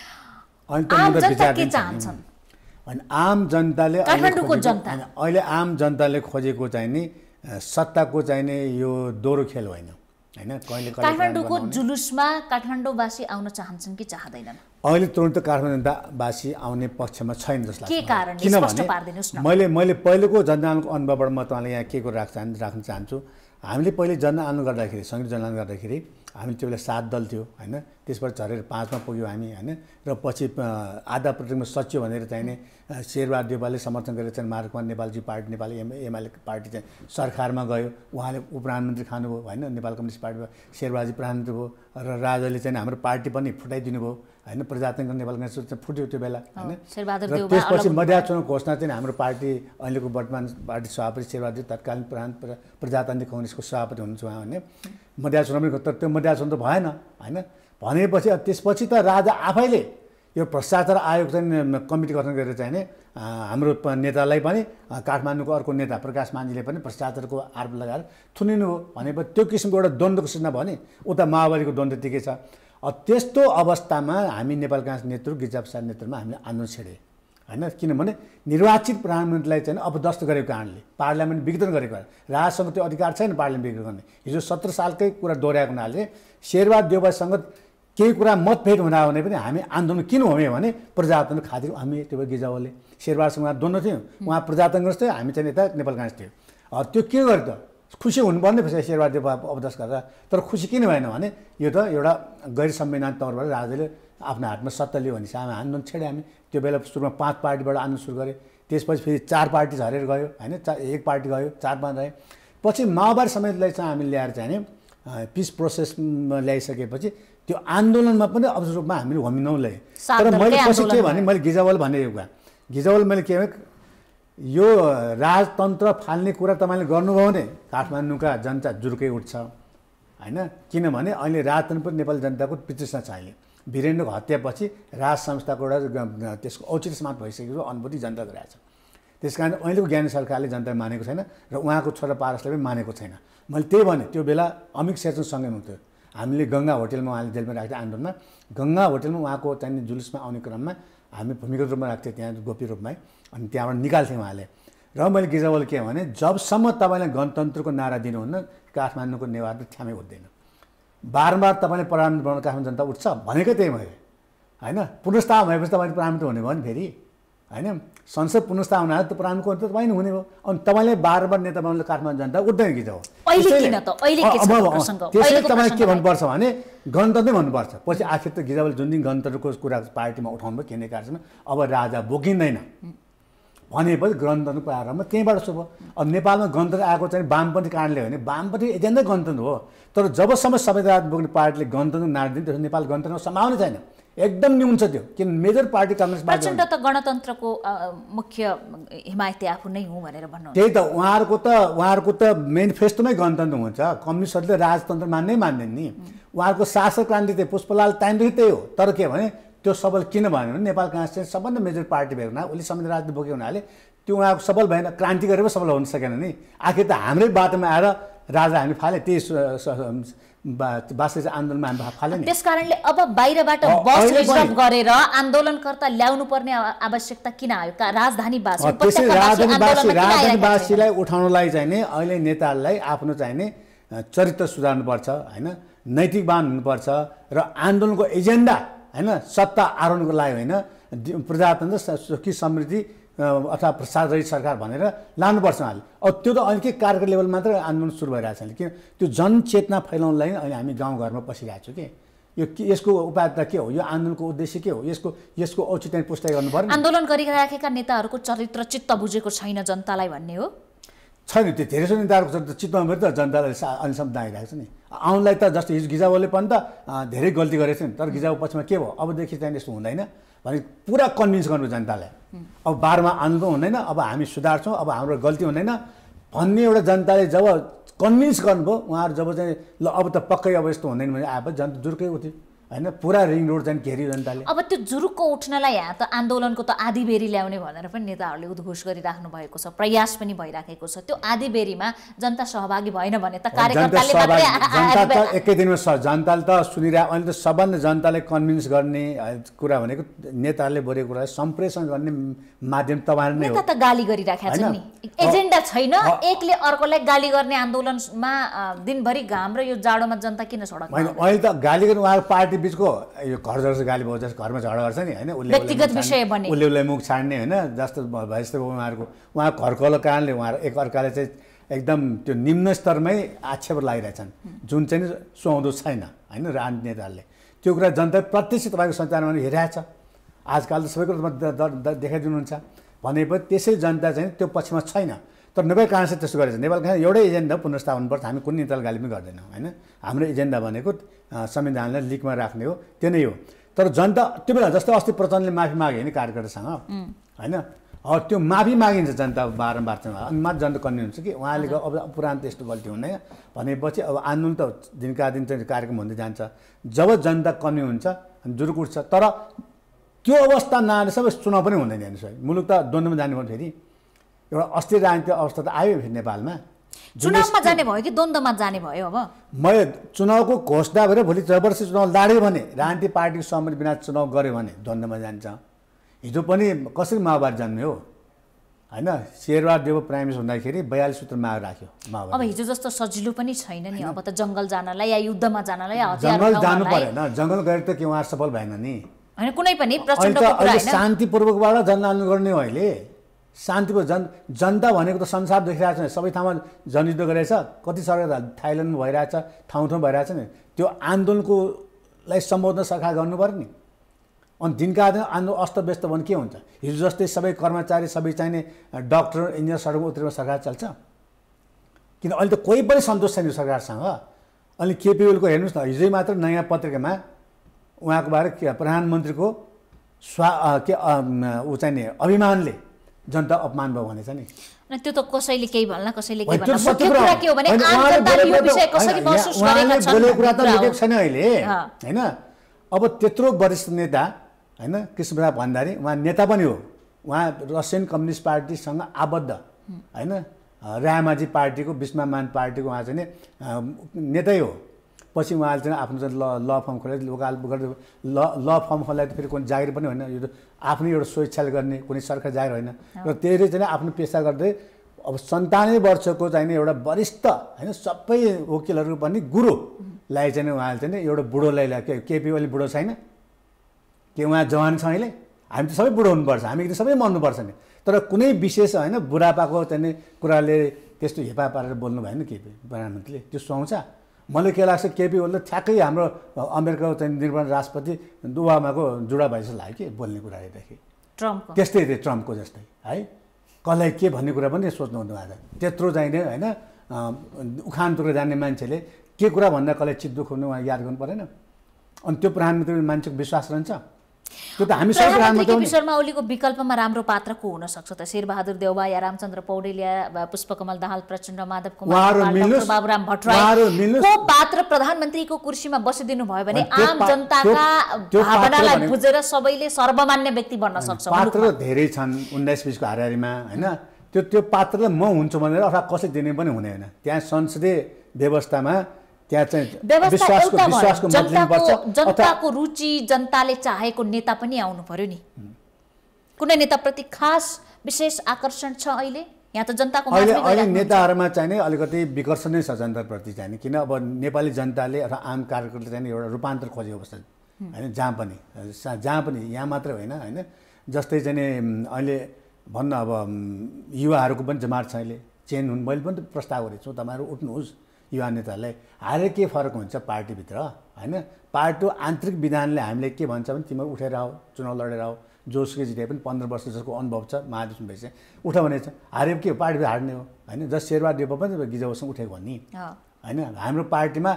आम जनता के चाहन्छन् अनि आम जनताले काठमाडौँको जनता अहिले आम जनताले खोजेको चाहिँ नि सत्ताको चाहिँ नि यो दोहोरो खेल होइन हैन कहिले कहिले काठमाडौँको जुलुसमा काठमाडौँवासी आउन चाहन्छन् कि चाहदैनन् अहिले तुरुन्त काठमाडौँवासी आउने पक्षमा छैन जस्तो लाग्छ के कारणले स्पष्ट पार्दिनुस् न मैले मैले पहिलेको जनआन्दोलनको अनुभवबाट म तपाईँलाई यहाँ के को राख्न राख्न चाहन्छु हामीले पहिले जनआन्दोलन गर्दाखेरि संयुक्त जनआन्दोलन गर्दाखेरि हामी त्यो बेला सात दल थियो हैन त्यसबाट झरेर पाँचमा पुग्यो हामी हैन र पछि आधा प्रतिमा सचिव भनेर चाहिने शेरबहादुर देउबाले समर्थन गरेर चाहिँ माधवकुमार नेपालजी पार्टी नेपाली एमाले पार्टी चाहिँ सरकारमा गयो उहाँले उपप्रधानमन्त्री खानुभयो हैन नेपाल कम्युनिस्ट पार्टीमा शेरबहादुरजी प्रधानमन्त्री भयो र राजाले चाहिँ हाम्रो पार्टी पनि फुटाइदिनु भयो हैन प्रजातन्त्र नेपाल काङ्ग्रेस फुट्यो त्यो बेला हैन र त्यसपछि मध्यावधि चुनाव घोषणा चाहिँ हाम्रो पार्टी अहिलेको वर्तमान पार्टी सभापति शेरबहादुर तत्कालीन प्रधान प्रजातान्त्रिक काङ्ग्रेसको सभापति हुनुहुन्छ उहाँ भने मध्यावधि चुनाव पनि तर त्यो मध्यावधि चुनाव त भएन हैन भनेपछि त्यसपछि त राजा आफैले यो भ्रष्टाचार आयोग चाहिँ कमिटी गठन गरेर चाहिँ नि हाम्रो नेतालाई पनि काठमाडौँको अर्को नेता प्रकाश मान्जीले पनि भ्रष्टाचारको आरोप लगाएर थुनिनु हो भनेपछि त्यो किसिमको एउटा द्वन्द्वको सूचना भयो नि उता माओवादीको द्वन्द्व टिकै छ त्यस्तो अवस्थामा हामी नेपाल काङ्ग्रेस नेतृत्व गिरिजाप्रसाद नेतृत्वमा हामीले आन्दोलन छेडे हैन किनभने निर्वाचित प्रधानमन्त्रीलाई चाहिँ अपदस्थ गरेको कारणले पार्लियामेन्ट विघटन गरेको कारण राजसँग त्यो अधिकार छैन पार्लियामेन्ट विघटन गर्ने हिजो सत्र सालकै कुरा दोहोऱ्याएको हुनाले शेरबहादुर देउबासँग केही कुरा मतभेद हुँदा भने पनि हामी आन्दोलन किन हो भने प्रजातन्त्र खातिर हामी त्यो गिरिजावालले शेरबहादुरसँग उहाँ द्वन्द्व थियो उहाँ प्रजातन्त्र थियो हामी चाहिँ यता नेपाल काङ्ग्रेस थियो त्यो के गर्यो त खुसी हुनुपर्ने फेरि शेरबहादुर देउबा अपदस्थ गरेर तर खुसी किन भएन भने यो त एउटा गैर संवैधानिक तौरबाट राजाले आफ्नो हातमा सत्ता लियो भने हामी आन्दोलन छेडे हामी त्यो बेला सुरुमा पाँच पार्टीबाट आन्दोलन सुरु गरे त्यसपछि फेरि चार पार्टी झरेर गयो हैन एक पार्टी गयो चार पाँच रहे पछि माओवादी समेतलाई चाहिँ हामी ल्याएर चाहिँ पिस प्रोसेसमा ल्याइसकेपछि त्यो आन्दोलनमा पनि अब रूपमा हामीले होमिनौ ल्याए तर मैले पछि के भने मैले गिजावल भने एउटा गिजावल मैले के यो राजतन्त्र फाल्ने कुरा तपाईँले गर्नुभयो भने काठमाडौँका जनता जुर्कै उठ्छ हैन किनभने अहिले राजतन्त्र पनि नेपाली जनताको पितृष्णा छ अहिले वीरेन्द्रको हत्यापछि राज संस्थाको एउटा त्यसको औचित्य समाप्त भइसकेको अनुभूति जनता गरिरहेको छ त्यस कारण अहिलेको ज्ञानी सरकारले जनता मानेको छैन र उहाँको छोरा पारसले पनि मानेको छैन मैले त्यही भने त्यो बेला अमिक शेरचनसँगै हुन्थ्यो हामीले गङ्गा होटेलमा उहाँले जेलमा राख्थ्यो आन्दोलनमा गङ्गा होटेलमा उहाँको चाहिँ जुलुसमा आउने क्रममा हामी भूमिगत रूपमा राख्थ्यौँ त्यहाँ गोपी रूपमा अनि त्यहाँबाट निकाल्थ्यौँ उहाँले र मैले गिजावल के भने जबसम्म तपाईँलाई गणतन्त्रको नारा दिनुहुन्न काठमाडौँको नेवार ठ्यामै उठ्दैन बारम्बार तपाईँले प्रधानमन्त्री बनाउन काठमाडौँ जनता उठ्छ भनेको त्यही भयो हैन पुनर्स्थापन भएपछि तपाईँले प्रधानमन्त्री हुने भयो नि फेरि होइन संसद पुनस्था हुन त्यो प्रधानको त तपाईँ नै हुने हो अनि तपाईँले बार बार नेता बनाउनु काठमाडौँ जनता उठ्दैन कि जाऊ त्यसैले तपाईँले के भन्नुपर्छ भने गणतन्त्रै भन्नुपर्छ पछि आखिर त गिजावले जुन दिन गणतन्त्रको कुरा पार्टीमा उठाउनु भयो केही कार्यक्रम अब राजा बोकिँदैन भनेपछि गणतन्त्रको आरम्भ त्यहीँबाट शुभ अब नेपालमा गणतन्त्र आएको चाहिँ वामपन्थी कारणले हो भने वामपन्थी एजेन्डै गणतन्त्र हो तर जबसम्म संविधान बोक्ने पार्टीले गणतन्त्र नाड्दैन त्यसो नेपाल गणतन्त्रमा सम्भावना छैन एकदम न्यून छ त्यो किन major party Congress party Prachanda त गणतन्त्रको मुख्य हिमायती आफू नै हुँ भनेर भन्नु त्यही त उहाँहरूको त उहाँहरूको त मेनिफेस्टोमै गणतन्त्र हुन्छ कम्युनिस्टहरूले राजतन्त्र मान्नै मान्दैन नि उहाँहरूको शासक क्रान्ति त्यही पुष्पलाल टाइमदेखि त्यही हो तर के भने त्यो सबल किन भन्यो भने नेपाल काङ्ग्रेस चाहिँ सबभन्दा मेजर पार्टी भएको हुनाले उसले संविधान राजनीति बोकेको हुनाले त्यो उहाँको सबल भएन क्रान्ति गरेर सबल हुन सकेन नि आखिर त हाम्रै बाटोमा आएर राजा हामी फाले त्यही बासले आन्दोलनमा हामी फाले नि त्यसकारणले अब बाहिरबाट बस रिजर्भ गरेर आन्दोलनकर्ता ल्याउनु पर्ने आवश्यकता किन आयो राजधानीवासी त्यसै राजधानीवासी राजधानीवासीलाई उठाउनलाई चाहिँ नि अहिले नेताहरूलाई आफ्नो चाहिने चरित्र सुधार्नुपर्छ होइन नैतिकवान हुनुपर्छ र आन्दोलनको एजेन्डा होइन सत्ता आरोहणको लागि होइन प्रजातन्त्र सुखी समृद्धि अथवा प्रसाद रहित सरकार भनेर लानुपर्छ उहाँले अब त्यो त अहिले के कार्यक्रम लेभल मात्र आन्दोलन सुरु भइरहेको छ किन त्यो जनचेतना फैलाउनलाई अहिले हामी गाउँघरमा पसिरहेको छौँ कि यो के यसको उपाय त के हो यो आन्दोलनको उद्देश्य के हो यसको यसको औचित्य पुष्टि गर्नु पर्यो आन्दोलन गरिराखेका नेताहरूको चरित्र चित्त बुझेको छैन जनतालाई भन्ने हो छैन त्यो धेरै नेताहरूको चरित्र चित्तमा पनि त जनतालाई अहिलेसम्म दाइरहेको छ नि आउनलाई त जस्तो हिजो गिजाबोले पनि त धेरै गल्ती गरेको छ नि तर गिजाबो पछिमा के भयो अबदेखि चाहिँ यस्तो हुँदैन भने पुरा कन्भिन्स गर्नु जनतालाई अब बारमा आन्दोलन हुँदैन अब हामी सुधार्छौँ अब हाम्रो गल्ती हुँदैन भन्ने एउटा जनताले जब कन्भिन्स गर्नुभयो उहाँहरू जब चाहिँ ल अब त पक्कै अब यस्तो हुँदैन भने आएपछि जनता जुर्कै उठ्यो होइन पुरा रिङ रोड चाहिँ घेरियो जनताले अब त्यो जुरुक्क उठ्नलाई यहाँ त आन्दोलनको त आधी बेरी ल्याउने भनेर पनि नेताहरूले उद्घोष गरिराख्नु भएको छ प्रयास पनि भइराखेको छ त्यो आधी बेरीमा जनता सहभागी भएन भने त कार्यकर्ताले जनता त एकै दिनमा जनताले त सुनिरह अहिले त सबभन्दा जनताले कन्भिन्स गर्ने कुरा भनेको नेताहरूले बोलेको कुरा सम्प्रेषण गर्ने माध्यम तपाईँहरू नै हो नेता त गाली गरिराखेका छन् नि एजेन्डा छैन एकले अर्कोलाई गाली गर्ने आन्दोलनमा दिनभरि घाम र यो जाडोमा जनता किन सडकमा अहिले त गाली गर्ने उहाँको पार्टी बिचको यो घर जस्तो गाली भयो जस्तो घरमा झगडा गर्छ नि होइन उसले व्यक्तिगत विषय बने उसले उसलाई मुख छाड्ने होइन जस्तो भए जस्तो उहाँहरूको उहाँ घरको कारणले उहाँहरू एक अर्काले चाहिँ एकदम त्यो निम्न स्तरमै आक्षेप लगाइरहेछन् जुन चाहिँ सुहाउँदो छैन होइन राजनीति नेताहरूले त्यो कुरा जनता प्रत्यक्ष तपाईँको सञ्चारमा हेरिरहेछ आजकल त सबै कुरो देखाइदिनुहुन्छ भनेपछि त्यसै जनता चाहिँ त्यो पक्षमा छैन तर नेपाल काङ्ग्रेसले त्यस्तो गरेछ नेपाल काङ्ग्रेस एउटै एजेन्डा पुनर्स्थापन हुनुपर्छ हामी कुनै नेतालाई गाली पनि गर्दैनौँ होइन हाम्रो एजेन्डा भनेको संविधानलाई लिकमा राख्ने हो त्यो नै हो तर जनता त्यो बेला जस्तो अस्ति प्रचण्डले माफी मागे होइन कार्यकर्तासँग होइन अब त्यो माफी मागिन्छ जनता बारम्बार चाहिँ अनि मात्र जनता कन्ने हुन्छ कि उहाँले अब पुरानो त यस्तो गल्ती हुँदैन भनेपछि अब आन्दोलन त दिनका दिन चाहिँ कार्यक्रम हुँदै जान्छ जब जनता कन्ने हुन्छ जुरुक उठ्छ तर त्यो अवस्था नआएर सबै चुनाव पनि हुँदैन हेर्नुहोस् है मुलुक त द्वन्द्वमा जाने भयो फेरि एउटा अस्थिर राजनीतिक अवस्था त आयो फेरि नेपालमा चुनावमा जाने भयो कि द्वन्द्वमा जाने भयो अब मैले चुनावको घोषणा गरेर भोलि जबरजस्ती चुनाव लाड्यो भने राजनीतिक पार्टीको सहमति बिना चुनाव गऱ्यो भने द्वन्द्वमा जान्छ हिजो पनि कसरी माओवादी जन्म्यो होइन शेरबहादुर देव प्राइम मिनिस्टर हुँदाखेरि बयालिस सूत्र माग राख्यो अब हिजो जस्तो सजिलो पनि छैन नि अब त जङ्गल जानलाई या युद्धमा जानलाई जङ्गल जानु परेन जङ्गल गएर त के उहाँ सफल भएन नि होइन कुनै पनि प्रचण्डको कुरा हैन शान्तिपूर्वकबाट जनआन्दोलन गर्ने हो अहिले शान्तिपूर्वक जन जनता भनेको त संसार देखिरहेको छ सबै ठाउँमा जनयुद्ध गरिरहेछ कति सरकार थाइल्यान्डमा भइरहेछ ठाउँ ठाउँ भइरहेछ नि त्यो आन्दोलनको लाई सम्बोधन सरकार गर्नु पर्यो नि अनि दिनका दिन आन्दोलन अस्तव्यस्त भने के हुन्छ हिजो जस्तै सबै कर्मचारी सबै चाहिने डाक्टर इन्जिनियर सडकमा उत्रेर सरकार चल्छ किन अहिले त कोही पनि सन्तोष छैन सरकारसँग अनि केपिओलको हेर्नुहोस् न हिजै मात्र नयाँ पत्रिकामा उहाँको बारे के प्रधानमन्त्रीको स्वा के ऊ चाहिने अभिमानले जनता अपमान भयो भनेछ नि अनि त्यो त कसैले केही भन्ला कसैले केही भन्ला मुख्य कुरा के हो भने आन्दोलन यो विषय कसरी महसुस गरेका छन् बोलेको कुरा त लेखेको छैन अहिले हैन अब त्यत्रो वरिष्ठ नेता हैन कृष्णप्रसाद भण्डारी उहाँ नेता पनि हो उहाँ रसियन कम्युनिस्ट पार्टीसँग आबद्ध हैन रामाजी पार्टीको विस्मामान पार्टीको उहाँ चाहिँ नेतै हो पछि उहाँले चाहिँ आफ्नो चाहिँ ल ल फर्म खोले लोकल ल ल फर्म खोल्दा त फेरि कुनै जागिर पनि होइन यो आफ्नै एउटा स्वेच्छाले गर्ने कुनै सरकार जागिर होइन र त्यसले चाहिँ आफ्नो पेसा गर्दै अब सन्तानब्बे वर्षको चाहिँ एउटा वरिष्ठ होइन सबै वकिलहरू पनि गुरुलाई चाहिँ उहाँले चाहिँ एउटा बुढोलाई के केपी ओली बुढो छैन के उहाँ जवान छ अहिले हामी त सबै बुढो हुनुपर्छ, हामी त सबै मर्नुपर्छ नि। तर कुनै विशेष होइन बुढापाको चाहिँ कुराले त्यस्तो हेपा पारेर बोल्नु भएन केपी प्रधानमन्त्रीले, त्यो सुहाउँछ। मलाई के लाग्छ केपी ओलीले ठ्याक्कै हाम्रो अमेरिकाको चाहिँ निर्माण राष्ट्रपति ओबामाको जुडा भए जस्तो लाग्यो कि बोल्ने कुराहरूदेखि। ट्रम्पको त्यस्तै थियो ट्रम्पको जस्तै है, कसलाई के भन्ने कुरा पनि सोच्नु हुँदैन आज। त्यत्रो चाहिने होइन उखान तुरेर जान्ने मान्छेले के कुरा भन्दा कसलाई चित्त दुखाउनु उहाँ याद गर्नु परेन। अनि त्यो प्रधानमन्त्री मान्छेको विश्वास रहन्छ, त्यो त हामी सबै प्रधानमन्त्री केपी शर्मा ओलीको विकल्पमा राम्रो पात्र को हुन सक्छ त? शेरबहादुर देउबा या रामचन्द्र पौडेल या पुष्पकमल दाहाल प्रचण्ड माधव कुमार डाक्टर बाबुराम भट्टराई को पात्र प्रधानमन्त्रीको कुर्सीमा बसिदिनु भयो भने आम जनताका भावनालाई बुझेर सबैले सर्वमान्य व्यक्ति बन्न सक्छ। पात्र धेरै छन् उन्नाइस बिसको हाराहारीमा होइन, त्यो त्यो पात्रलाई म हुन्छु भनेर अथवा कसै दिने पनि हुने होइन। त्यहाँ संसदीय व्यवस्थामा त्यहाँ चाहिँ विश्वासको विश्वासको मत लिनुपर्छ। जनताको रुचि जनताले चाहेको नेता पनि आउनु पर्यो नि। कुनै नेताप्रति खास विशेष आकर्षण छ अहिले? यहाँ त जनताको अहिले अहिले नेताहरूमा चाहिँ अलिकति विकर्षण नै छ जनताप्रति चाहिँ, किन अब नेपाली जनताले अथवा आम कार्यकर्ताले चाहिँ एउटा रूपान्तर खोजेको अवस्था होइन, जहाँ पनि जहाँ पनि यहाँ मात्र होइन होइन। जस्तै चाहिँ अहिले भन्न अब युवाहरूको पनि जमात छ अहिले, चेन्ज हुनु। मैले पनि त प्रस्ताव गरेको छु तपाईँहरू उठ्नुहोस्, युवा नेताहरूलाई हारे के फरक हुन्छ पार्टीभित्र होइन। पार्टीको आन्तरिक विधानले हामीले के भन्छ भने तिमीहरू उठेर आऊ, चुनाव लडेर आऊ, जोसुकै जिते पनि पन्ध्र वर्ष जसको अनुभव छ महाधिवेशन भइसक्यो उठ भनेछ। हारे के पार्टीभित्र हार्ने हो होइन। जस शेरबहादुर देउबा पनि गिजाउसँग उठेको नि होइन। हाम्रो पार्टीमा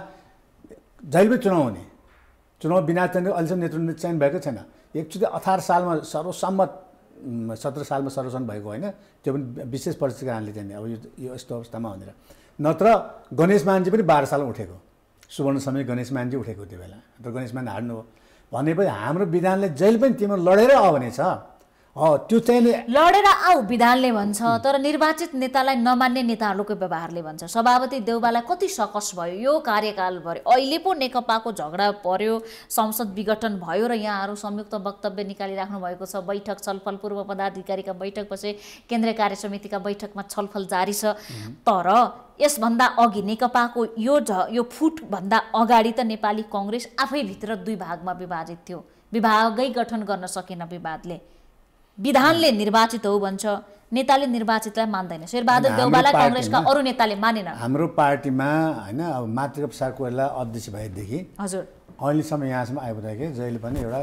जहिले पनि चुनाव हुने, चुनाव बिना चाहिँ अहिलेसम्म नेतृत्व चयन भएको छैन। एकचोटि अठार सालमा सर्वसम्मत सत्र सालमा सर्वसम्मत भएको होइन, त्यो पनि विशेष परिस्थितिको कारणले चाहिँ अब यो यस्तो अवस्थामा भनेर। नत्र गणेश मानजी पनि बाह्र सालमा उठेको, सुवर्ण समय गणेश मानजी उठेको त्यो बेला। तर गणेश मान हार्नु हो भनेपछि हाम्रो विधानले जहिले पनि तिम्रो लडेर आऊ भनेछ। हो त्यो चाहिँ लडेर आऊ विधानले भन्छ, तर निर्वाचित नेतालाई नमान्ने नेताहरूको व्यवहारले भन्छ। सभापति देउबालाई कति सकस भयो यो कार्यकालभरि। अहिले पो नेकपाको झगडा पर्यो, संसद विघटन भयो र यहाँहरू संयुक्त वक्तव्य निकालिराख्नु भएको छ। बैठक छलफल पूर्व पदाधिकारीका बैठक पछि केन्द्रीय कार्य समितिका बैठकमा छलफल जारी छ। तर यसभन्दा अघि नेकपाको यो झ यो फुटभन्दा अगाडि त नेपाली कङ्ग्रेस आफै भित्र दुई भागमा विभाजित थियो, विभागै गठन गर्न सकेन विवादले। विधानले निर्वाचित हो भन्छ, नेताले निर्वाचितलाई मान्दैन। शेरबहादुर देउबालाई कङ्ग्रेसका अरू नेताले मानेन। हाम्रो पार्टीमा होइन अब मातृका प्रसाद कोइराला अध्यक्ष भएदेखि हजुर अहिलेसम्म यहाँसम्म आइपुग्दाखेरि जहिले पनि एउटा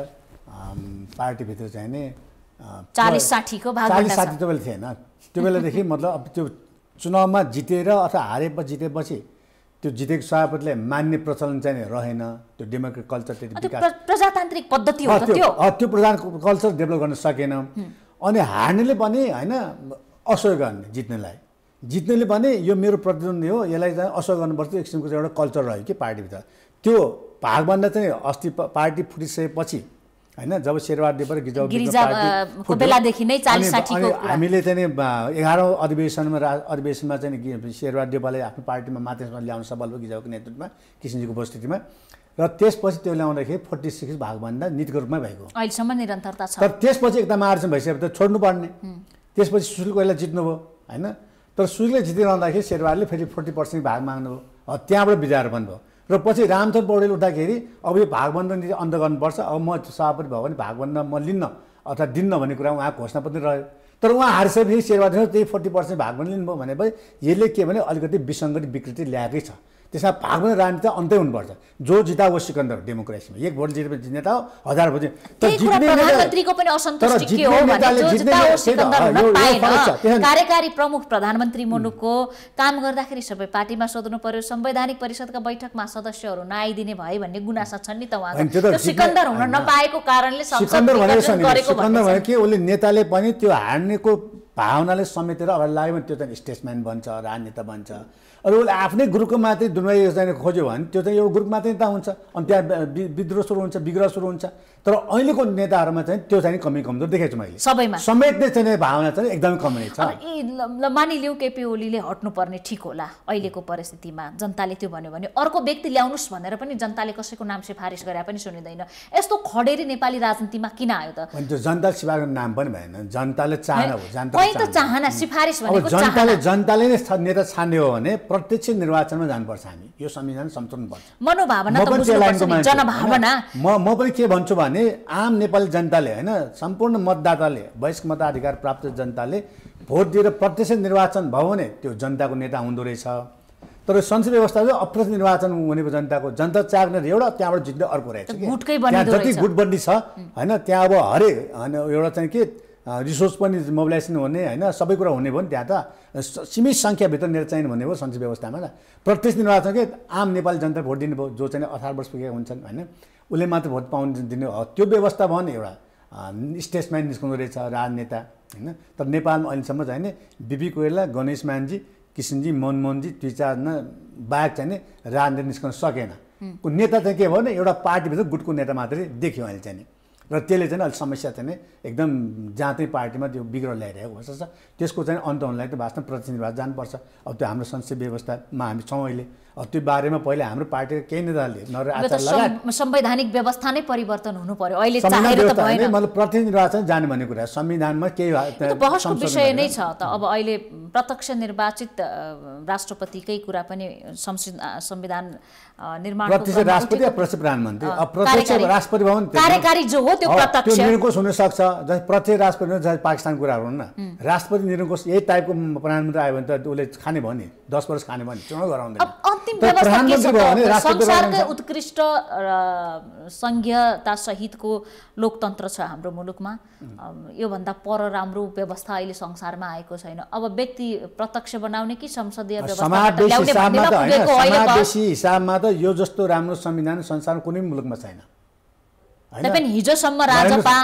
पार्टीभित्र चाहिँ नि चालिस साठीको भाग चालिस साठी त्यो बेला थिएन। त्यो बेलादेखि मतलब अब त्यो चुनावमा जितेर अथवा हारेपछि जितेपछि त्यो जितेको सभापतिलाई मान्ने प्रचलन चाहिँ रहेन। त्यो डेमोक्रेटिक कल्चर त्यति प्रजातान्त्रिक पद्धति हो त्यो त्यो प्रधान कल्चर डेभलप गर्न सकेन। अनि हार्नेले पनि होइन असहयोग गर्ने, जित्नेलाई जित्नेले पनि यो मेरो प्रतिद्वन्दी हो यसलाई चाहिँ असहयोग गर्नुपर्छ। एक किसिमको चाहिँ एउटा कल्चर रह्यो कि पार्टीभित्र। त्यो भागभन्दा चाहिँ अस्ति पार्टी फुटिसकेपछि होइन जब शेरबहादुर देउबा बेलादेखि नै चालिस साठीको हामीले चाहिँ एघारौँ अधिवेशनमा अधिवेशनमा चाहिँ शेरबहादुर देउबाले आफ्नो पार्टीमा माथिसम्म ल्याउन सफल भयो गिजाउको नेतृत्वमा किसिमजीको उपस्थितिमा। र त्यसपछि त्यो ल्याउँदाखेरि फोर्टी सिक्स भागभन्दा नीतिको रूपमा भएको अहिलेसम्म निरन्तरता छ। तर त्यसपछि एकदम मार्जिन भइसकेपछि त छोड्नु पर्ने। त्यसपछि सुशील कोइराला जित्नुभयो होइन। तर सुशीलले जितिरहँदाखेरि शेरबहादुरले फेरि फोर्टी पर्सेन्ट भाग माग्नुभयो। त्यहाँबाट विजय बन्द भयो। र पछि रामचन्द्र पौडेल उठ्दाखेरि अब यो भागबन्द नीति अन्त गर्नुपर्छ, अब म सभापति भयो भने भागबन्द म लिन्न अथवा दिन्न भन्ने कुरा उहाँको घोषणा पनि रह्यो। तर उहाँ हारिसकेपछि शेरबहादुर त्यही फोर्टी पर्सेन्ट भागबन्द लिनुभयो भनेपछि यसले के भने अलिकति विसङ्गति विकृति ल्याएकै छ। त्यसमा भागबन्द राजनीति अन्तै हुनुपर्छ। जो जिता वो सिकन्दर डेमोक्रेसीमा एक भोट जितेपछि नेता हो, हजार भोट तर प्रधानमन्त्रीको पनि असन्तुष्टि के हो भने जो जिता वो सिकन्दर हुन पाएन। कार्यकारी प्रमुख प्रधानमन्त्री मुलुकको काम गर्दाखेरि सबै पार्टीमा सोध्नु पर्यो, संवैधानिक परिषदका बैठकमा सदस्यहरू नआइदिने भए भन्ने गुनासा छन् नि त उहाँको। त्यो सिकन्दर हुन नपाएको कारणले संसद विघटन गरेको भने के उसले नेताले पनि त्यो हार्नेको भावनाले समेटेर अगाडि लाग्यो भने त्यो चाहिँ स्टेट्सम्यान बन्छ, राजनेता बन्छ। अरू उसले आफ्नै ग्रुपको मात्रै दुनियाँ योजना खोज्यो भने त्यो चाहिँ एउटा ग्रुप मात्रै नेता हुन्छ। अनि त्यहाँ विद्रोह सुरु हुन्छ, विग्रह सुरु हुन्छ। तर अहिलेको नेताहरूमा चाहिँ त्यो चाहिँ कमी कमजोर देखेको छु मैले। सबैमा समेट्ने चाहिँ भावना चाहिँ एकदमै कमी छ। ल मानिलिउँ केपी ओलीले हट्नुपर्ने ठिक होला अहिलेको परिस्थितिमा, जनताले त्यो भन्यो भने अर्को व्यक्ति ल्याउनुहोस् भनेर पनि जनताले कसैको नाम सिफारिस गरे पनि सुनिँदैन। यस्तो खडेरी नेपाली राजनीतिमा किन आयो त? त्यो जनताले सिफारिस नाम पनि भएन, जनताले चाहना हो। जनता त चाहना सिफारिस भनेको जनताले जनताले नै नेता छान्ने हो भने प्रत्यक्ष निर्वाचनमा जानुपर्छ हामी, यो संविधान संशोधन पर्छ। मनोभावना त बुझ्नुपर्छ नि, जनभावना। म म पनि के भन्छु भने आम नेपाली जनताले हैन, सम्पूर्ण मतदाताले, वयस्क मताधिकार प्राप्त जनताले भोट दिएर प्रत्यक्ष निर्वाचन भयो भने त्यो जनताको नेता हुँदो रहेछ। तर संसद व्यवस्था चाहिँ अप्रत्यक्ष निर्वाचन हुने जनताको जनता चाहने एउटा त्यहाँबाट जित्ने अर्को रहेछ कि त्यहाँ जति गुटबन्दी छ हैन, त्यहाँ अब हरेक हैन एउटा चाहिँ के रिसोर्स पनि मोबिलाइजेसन हुने हैन, सबै कुरा हुने भयो नि, त्यहाँ त सीमित सङ्ख्याभित्र नेता चाहिने भन्ने भयो संसद व्यवस्थामा। न प्रत्यक्ष निर्वाचन के आम नेपाली जनता भोट दिने भयो, जो चाहिँ अठार वर्ष पुगेका हुन्छन् हैन, उसले मात्र भोट पाउनु दिने त्यो व्यवस्था भयो नि। एउटा स्टेजमा निस्कँदो रहेछ राजनेता हैन। तर नेपालमा अहिलेसम्म चाहिँ नि बिपी कोइराला, गणेश मानजी, किसनजी, मनमोहनजी दुई चारजना बाहेक चाहिँ नि राजनीति निस्कन सकेन। को नेता चाहिँ के भयो भने एउटा पार्टीभित्र गुटको नेता मात्रै देखियो अहिले चाहिँ नि। र त्यसले चाहिँ अलिक समस्या चाहिँ नि एकदम जाँतै पार्टीमा त्यो बिग्र ल्याइरहेको हुन्छ। त्यसको चाहिँ अन्त हुनलाई त वास्तवमा प्रत्यक्ष निर्वाचन जानुपर्छ। अब त्यो हाम्रो संसदीय व्यवस्थामा हामी छौँ अहिले। अब त्यो बारेमा पहिला हाम्रो पार्टीको केही नेताले नर आचार लगाए संवैधानिक व्यवस्था नै परिवर्तन हुनु पर्यो। अहिले चाहेर त भएन, मतलब प्रत्यक्ष निर्वाचन जाने भन्ने कुरा संविधानमा केही बहसको विषय नै छ त। अब अहिले प्रत्यक्ष निर्वाचित राष्ट्रपतिकै कुरा पनि संविधान निर्माण प्रत्यक्ष राष्ट्रपति र प्रत्यक्ष प्रधानमन्त्री। अब प्रत्यक्ष राष्ट्रपति भवन कार्यकारी जो हो त्यो प्रत्यक्ष त्यो निरङ्कुश हुन सक्छ। जस्तै प्रत्यक्ष राष्ट्रपति जस्तै पाकिस्तानको कुरा गरौँ न, राष्ट्रपति निरङ्कुश यही टाइपको प्रधानमन्त्री आयो भने त उसले खाने भयो नि, दस वर्ष खाने भयो नि, चुनाव गराउँदैन। अन्तिम व्यवस्था के छ त? संसारकै उत्कृष्ट संघीयता सहितको लोकतन्त्र छ हाम्रो मुलुकमा। योभन्दा पर राम्रो व्यवस्था अहिले संसारमा आएको छैन। अब व्यक्ति प्रत्यक्ष बनाउने कि संसदीय व्यवस्था ल्याउने भन्नेमा पुगेको अहिले त हिसाबमा त यो जस्तो राम्रो संविधान संसारमा कुनै मुलुकमा छैन। पनि हिजोसम्म राजपा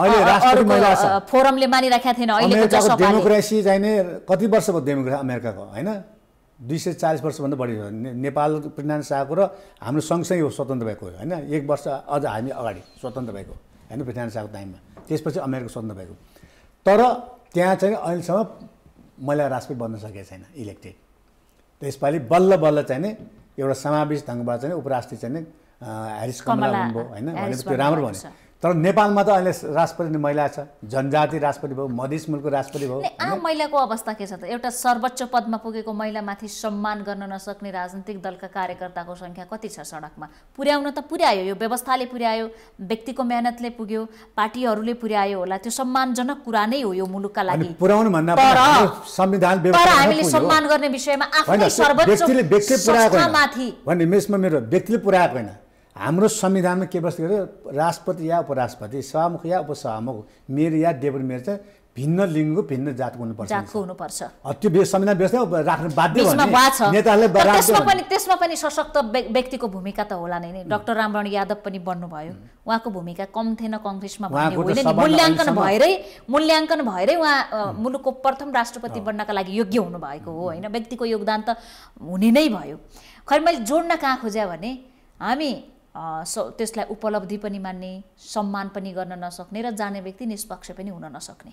फोरमले मानिराखेका थिएन। अहिलेको जसपाले डेमोक्रेसी चाहिने कति वर्ष भयो डेमोक्रेसी अमेरिकाको हैन, दुई सय चालिस वर्षभन्दा बढी हो। नेपाल पृथ्वीनारायण शाहको र हाम्रो सँगसँगै हो स्वतन्त्र भएको हैन, एक वर्ष अझ हामी अगाडि स्वतन्त्र भएको हैन पृथ्वीनारायण शाहको टाइममा। त्यसपछि अमेरिका स्वतन्त्र भएको। तर त्यहाँ चाहिँ अहिलेसम्म महिला राष्ट्रपति बन्न सकेको छैन इलेक्टेड। त्यसपालि बल्ल बल्ल चाहिँ नि एउटा समावेश ढङ्गबाट चाहिँ उपराष्ट्रपति चाहिँ ह्यारिस कमला हुनुभयो हैन, भनेपछि त्यो राम्रो भने। तर नेपालमा त अहिले राष्ट्रपति महिला छ, जनजाति राष्ट्रपति भयो, मधेस मुलुकको राष्ट्रपति भयो। आम महिलाको अवस्था के छ त? एउटा सर्वोच्च पदमा पुगेको महिलामाथि सम्मान गर्न नसक्ने राजनीतिक दलका कार्यकर्ताको संख्या कति छ सडकमा? पुर्याउन त पुर्यायो, यो व्यवस्थाले पुर्यायो, व्यक्तिको मेहनतले पुग्यो, पार्टीहरूले पुर्यायो होला। त्यो सम्मानजनक कुरा नै हो यो मुलुकका लागि। पुर्याउनु भन्दा संविधान व्यवस्था तर हामीले सम्मान गर्ने विषयमा आफ्नै सर्वोच्च संस्थामाथि भन्ने यसमा मेरो व्यक्तिले पुर्याएको होइन। हाम्रो संविधानमा के बस्छ गरे राष्ट्रपति या उपराष्ट्रपति, सभामुख या उपसभामुख, मेयर या डेपुटी मेयर चाहिँ भिन्न लिङ्गको भिन्न जातको हुनुपर्छ। जातको हुनुपर्छ। त्यो संविधान व्यवस्था राख्न बाध्य हो नि नेताहरूले। त्यसमा पनि त्यसमा पनि सशक्त व्यक्तिको भूमिका त होला नै। डाक्टर रामरण यादव पनि बन्नुभयो, उहाँको भूमिका कम थिएन काङ्ग्रेसमा भन्ने होइन नि। मूल्याङ्कन भएरै मूल्याङ्कन भएरै उहाँ मुलुकको प्रथम राष्ट्रपति बन्नका लागि योग्य हुनुभएको हो होइन। व्यक्तिको योगदान त हुने नै भयो। खै मैले जोड्न कहाँ खोज्या भने हामी त्यसलाई उपलब्धि पनि मान्ने, सम्मान पनि गर्न नसक्ने र जाने व्यक्ति निष्पक्ष पनि हुन नसक्ने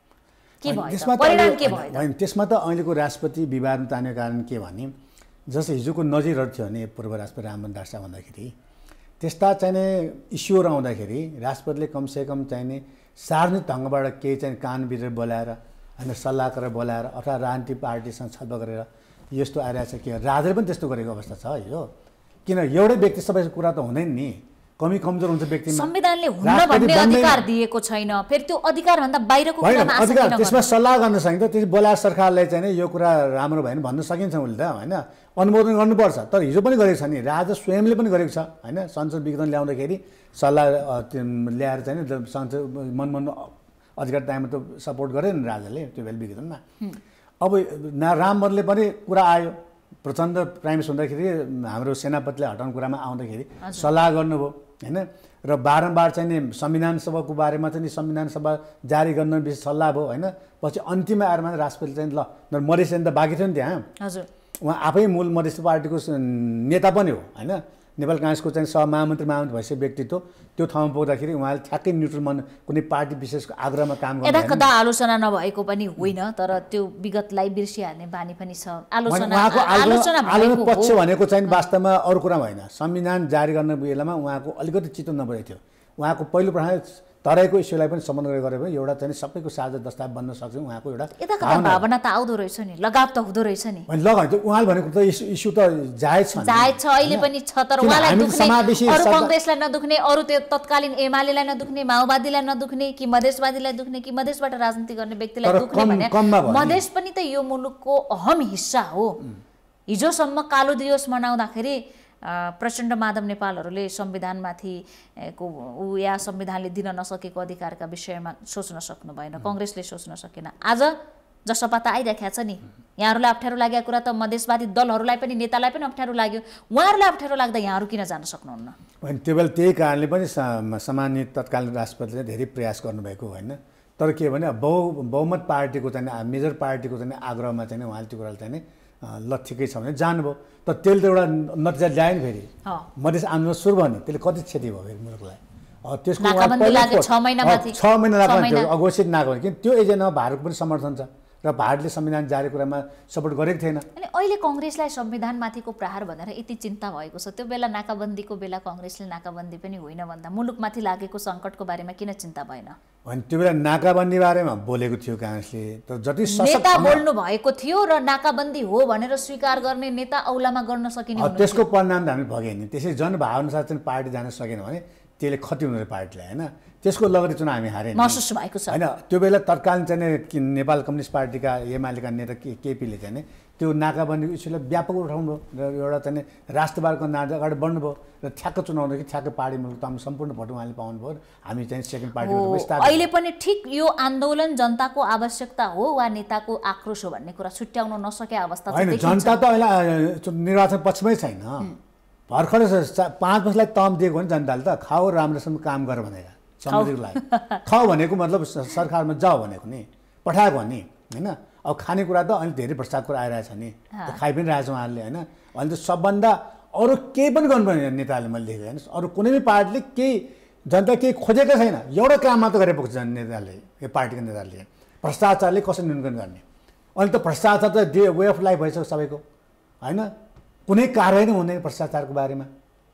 के भयो? परिणाम के भयो? होइन, त्यसमा त अहिलेको राष्ट्रपति विवादमा तान्ने कारण के भने जस्तै हिजोको नजिरहरू थियो भने पूर्व राष्ट्रपति रामवन दास भन्दाखेरि त्यस्ता चाहिने इस्युहरू आउँदाखेरि राष्ट्रपतिले कमसेकम चाहिने सार्वजनिक ढङ्गबाट केही चाहिँ कानबिर बोलाएर होइन सल्लाह गरेर बोलाएर अथवा राजनीतिक पार्टीसँग छलफल गरेर यस्तो आइरहेको छ। के राजाले पनि त्यस्तो गरेको अवस्था छ हिजो। किन एउटै व्यक्ति सबै कुरा त हुँदैन नि, कमी कमजोर हुन्छ व्यक्तिमा। संविधानले हुन भन्ने अधिकार दिएको छैन, फेरि त्यो अधिकार भन्दा बाहिरको कुरामा अधिकार त्यसमा सल्लाह गर्न सकिन्छ। त्यसै बोलाएर सरकारलाई चाहिँ यो कुरा राम्रो भएन भन्न सकिन्छ उसले त होइन, अनुमोदन गर्नुपर्छ। तर हिजो पनि गरेको छ नि, राजा स्वयंले पनि गरेको छ होइन। संसद विघटन ल्याउँदाखेरि सल्लाह ल्याएर चाहिँ संसद मनमन अधिकार टाइममा त सपोर्ट गरे नि राजाले त्यो बेला विघटनमा। अब रामवनले पनि कुरा आयो, प्रचण्ड प्राइम मिनिस्टर हुँदाखेरि हाम्रो सेनापतिले हटाउने कुरामा आउँदाखेरि सल्लाह गर्नुभयो होइन। र बारम्बार चाहिँ नि संविधान सभाको बारेमा चाहिँ संविधान सभा जारी गर्न विशेष सल्लाह भयो होइन। पछि अन्तिममा आएर मात्रै राष्ट्रपतिले चाहिँ ल मधेस त बाँकी थियो नि त्यहाँ। हजुर, उहाँ आफै मूल मधेस पार्टीको नेता पनि हो होइन। नेपाल काङ्ग्रेसको चाहिँ सहमहामन्त्री महामन्त्री भइसकेको व्यक्तित्व त्यो ठाउँमा पुग्दाखेरि उहाँले ठ्याक्कै न्युट्रल मन कुनै पार्टी विशेषको आग्रहमा काम गर्नु यदाकदा आलोचना नभएको पनि होइन, तर त्यो विगतलाई बिर्सिहाल्ने बानी पनि छ। आलोचना आलोचना आलोचना पक्ष भनेको चाहिँ वास्तवमा अरू कुरा होइन। संविधान जारी गर्ने बेलामा उहाँको अलिकति चित्त नबुझेको थियो। उहाँको पहिलो प्रश्न तराईको इस्युलाई पनि सम्बन्ध गरेर भने एउटा चाहिँ सबैको साझा दस्तावेज बन्न सक्छ उहाँको एउटा यताको भावना त आउँदो रहेछ नि, लगाव त हुँदो रहेछ नि। लगाव त्यो उहाँले भनेको त इस्यु त जायज छ जायज छ अहिले पनि छ, तर उहाँलाई दुख्ने अरू कङ्ग्रेसलाई नदुख्ने, अरू त्यो तत्कालीन एमालेलाई नदुख्ने, माओवादीलाई नदुख्ने कि मधेसवादीलाई दुख्ने कि मधेसबाट राजनीति गर्ने व्यक्तिलाई दुख्ने भने मधेस पनि त यो मुलुकको अहम हिस्सा हो। हिजोसम्म कालो दिवस मनाउँदाखेरि प्रचण्ड माधव नेपालहरूले संविधानमाथि को ऊ या संविधानले दिन नसकेको अधिकारका विषयमा सोच्न सक्नु भएन, कङ्ग्रेसले सोच्न सकेन। आज जसपा त आइरहेको छ नि, यहाँहरूलाई अप्ठ्यारो लागेको कुरा त मधेसवादी दलहरूलाई पनि नेतालाई पनि अप्ठ्यारो लाग्यो, उहाँहरूलाई अप्ठ्यारो लाग्दा यहाँहरू किन जान सक्नुहुन्न? होइन, त्यो बेला त्यही कारणले पनि सामान्य तत्कालीन राष्ट्रपतिले धेरै प्रयास गर्नुभएको होइन। तर के भने बहु बहुमत पार्टीको चाहिँ मेजर पार्टीको चाहिँ आग्रहमा चाहिँ उहाँले त्यो कुरालाई चाहिँ ल ठिकै छ भने जानुभयो। तर त्यसले त एउटा नतिजा ल्याएन, फेरि मधेस आन्दोलन सुरु भयो नि, त्यसले कति क्षति भयो फेरि मुलुकलाई। त्यसको छ महिना लाग्यो अघोषित नाको, किन त्यो एजेन्डामा भारतको पनि समर्थन छ र भारतले संविधान जारी कुरामा सपोर्ट गरेको थिएन। अनि अहिले कङ्ग्रेसलाई संविधानमाथिको प्रहार भनेर यति चिन्ता भएको छ, त्यो बेला नाकाबन्दीको बेला कङ्ग्रेसले नाकाबन्दी पनि होइन भन्दा मुलुकमाथि लागेको सङ्कटको बारेमा किन चिन्ता भएन? होइन, त्यो बेला नाकाबन्दी बारेमा बोलेको थियो काङ्ग्रेसले, तर जति नेता बोल्नु भएको थियो र नाकाबन्दी हो भनेर स्वीकार गर्ने नेता औलामा गर्न सकिने, त्यसको परिणाम त हामी भगेन नि। त्यसै जनभावनासाथ चाहिँ पार्टी जान सकेन भने त्यसले क्षति हुने पार्टीलाई होइन, त्यसको लगरी चुनाव हामी हारेन महसुस भएको छ होइन। त्यो बेला तत्कालीन चाहिँ नेपाल कम्युनिस्ट पार्टीका एमालेका नेता के केपीले चाहिँ त्यो नाकाबन्दीको इस्युलाई व्यापक उठाउनु र एउटा चाहिँ राष्ट्रवादको नारा अगाडि बढ्नुभयो र ठ्याक्क चुनाउनु कि ठ्याक्क पार्टी मुलुक त सम्पूर्ण भोट उहाँले पाउनुभयो, हामी चाहिँ सेकेन्ड पार्टी। अहिले पनि ठिक यो आन्दोलन जनताको आवश्यकता हो वा नेताको आक्रोश हो भन्ने कुरा छुट्याउन नसके अवस्था होइन। जनता त अहिले निर्वाचन पक्षमै छैन, भर्खरै पाँच वर्षलाई तम दिएको भने जनताले त खाऊ राम्रोसँग काम गर भनेर समृद्धिलाई खाऊ भनेको मतलब सरकारमा जाऊ भनेको नि, पठाएको नि होइन। अब खानेकुरा त अहिले धेरै भ्रष्टाचार कुरा आइरहेछ नि, खाइ पनि रहेछ उहाँहरूले होइन। अहिले त सबभन्दा अरू केही पनि गर्नुपर्ने नेताले मैले देखेको होइन, अरू कुनै पनि पार्टीले केही जनता केही खोजेकै छैन, एउटा काम मात्र गरेर पुग्छ नेताले, यो पार्टीको नेताले भ्रष्टाचारले कसरी न्यूनीकरण गर्ने। अहिले त भ्रष्टाचार त डे वे अफ लाइफ भइसक्यो सबैको होइन, कुनै कारवाही नै हुँदैन भ्रष्टाचारको बारेमा।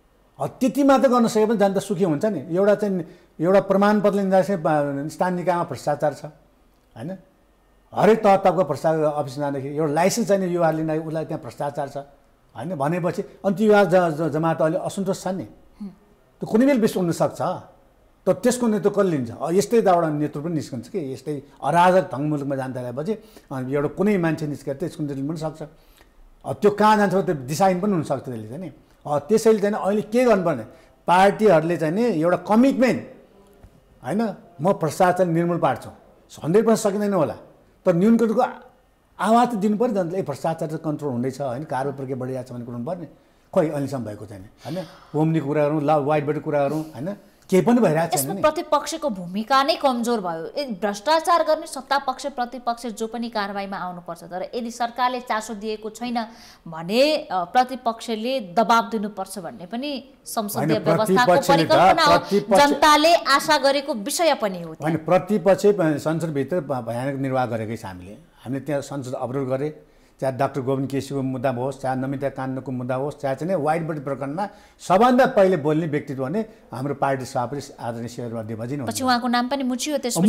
त्यति मात्र गर्न सके पनि जनता सुखी हुन्छ नि। एउटा चाहिँ एउटा प्रमाणपत्र लिँदा चाहिँ स्थानीय निकायमा भ्रष्टाचार छ होइन, हरेक तह तहको भ्रष्टाचार अफिस जाँदाखेरि एउटा लाइसेन्स चाहिने युवा लिँदा उसलाई त्यहाँ भ्रष्टाचार छ होइन भनेपछि अनि त्यो युवा ज जमा त अहिले असन्तोष छ नि, त्यो कुनै बेला विश्व हुनसक्छ। तर त्यसको नेतृत्व कसले लिन्छ? यस्तै एउटा नेतृत्व पनि निस्कन्छ कि यस्तै अराजक ढङ्ग मुलुकमा जान थालेपछि एउटा कुनै मान्छे निस्केर त्यसको नेतृत्व पनि सक्छ। त्यो कहाँ जान्छ त्यो डिसाइन पनि हुनसक्छ त्यसले चाहिँ नि। त्यसैले चाहिँ अहिले के गर्नुपर्ने, पार्टीहरूले चाहिँ नि एउटा कमिटमेन्ट होइन, म भ्रष्टाचार निर्मूल पार्छु, हन्ड्रेड पर्सेन्ट सकिँदैन होला तर न्यूनकरणको आवाज त दिनु पऱ्यो जनताले, भ्रष्टाचार चाहिँ कन्ट्रोल हुँदैछ होइन, कारोबार प्रक्रिया बढिरहेको छ भने कुराउनु पर्ने। खोइ अहिलेसम्म भएको छैन होइन, होमनीको कुरा गरौँ, ल वाइटबाट कुरा गरौँ होइन, केही पनि भइरहेको छैन नि। प्रतिपक्षको भूमिका नै कमजोर भयो। भ्रष्टाचार गर्ने सत्ता पक्ष प्रतिपक्ष जो पनि कारबाहीमा आउनुपर्छ, तर यदि सरकारले चासो दिएको छैन भने प्रतिपक्षले दबाब दिनुपर्छ भन्ने पनि संसदीय व्यवस्थाको परिकल्पना हो, जनताले आशा गरेको विषय पनि हो। होइन, प्रतिपक्ष संसदभित्र भयानक निर्वाह गरेकै छ हामीले। हामीले त्यहाँ संसद अवरोध गरे, चाहे डाक्टर गोविन्द केसीको मुद्दा होस्, चाहे नमिता काण्डको मुद्दा होस्, चाहे चाहिँ वाइट बडी प्रकरणमा सबभन्दा पहिले बोल्ने व्यक्तित्व भने हाम्रो पार्टी सभापति आदरणीय शेरबहादुर देवजी नै। पछि उहाँको नाम पनि मुछियो, त्यसपछि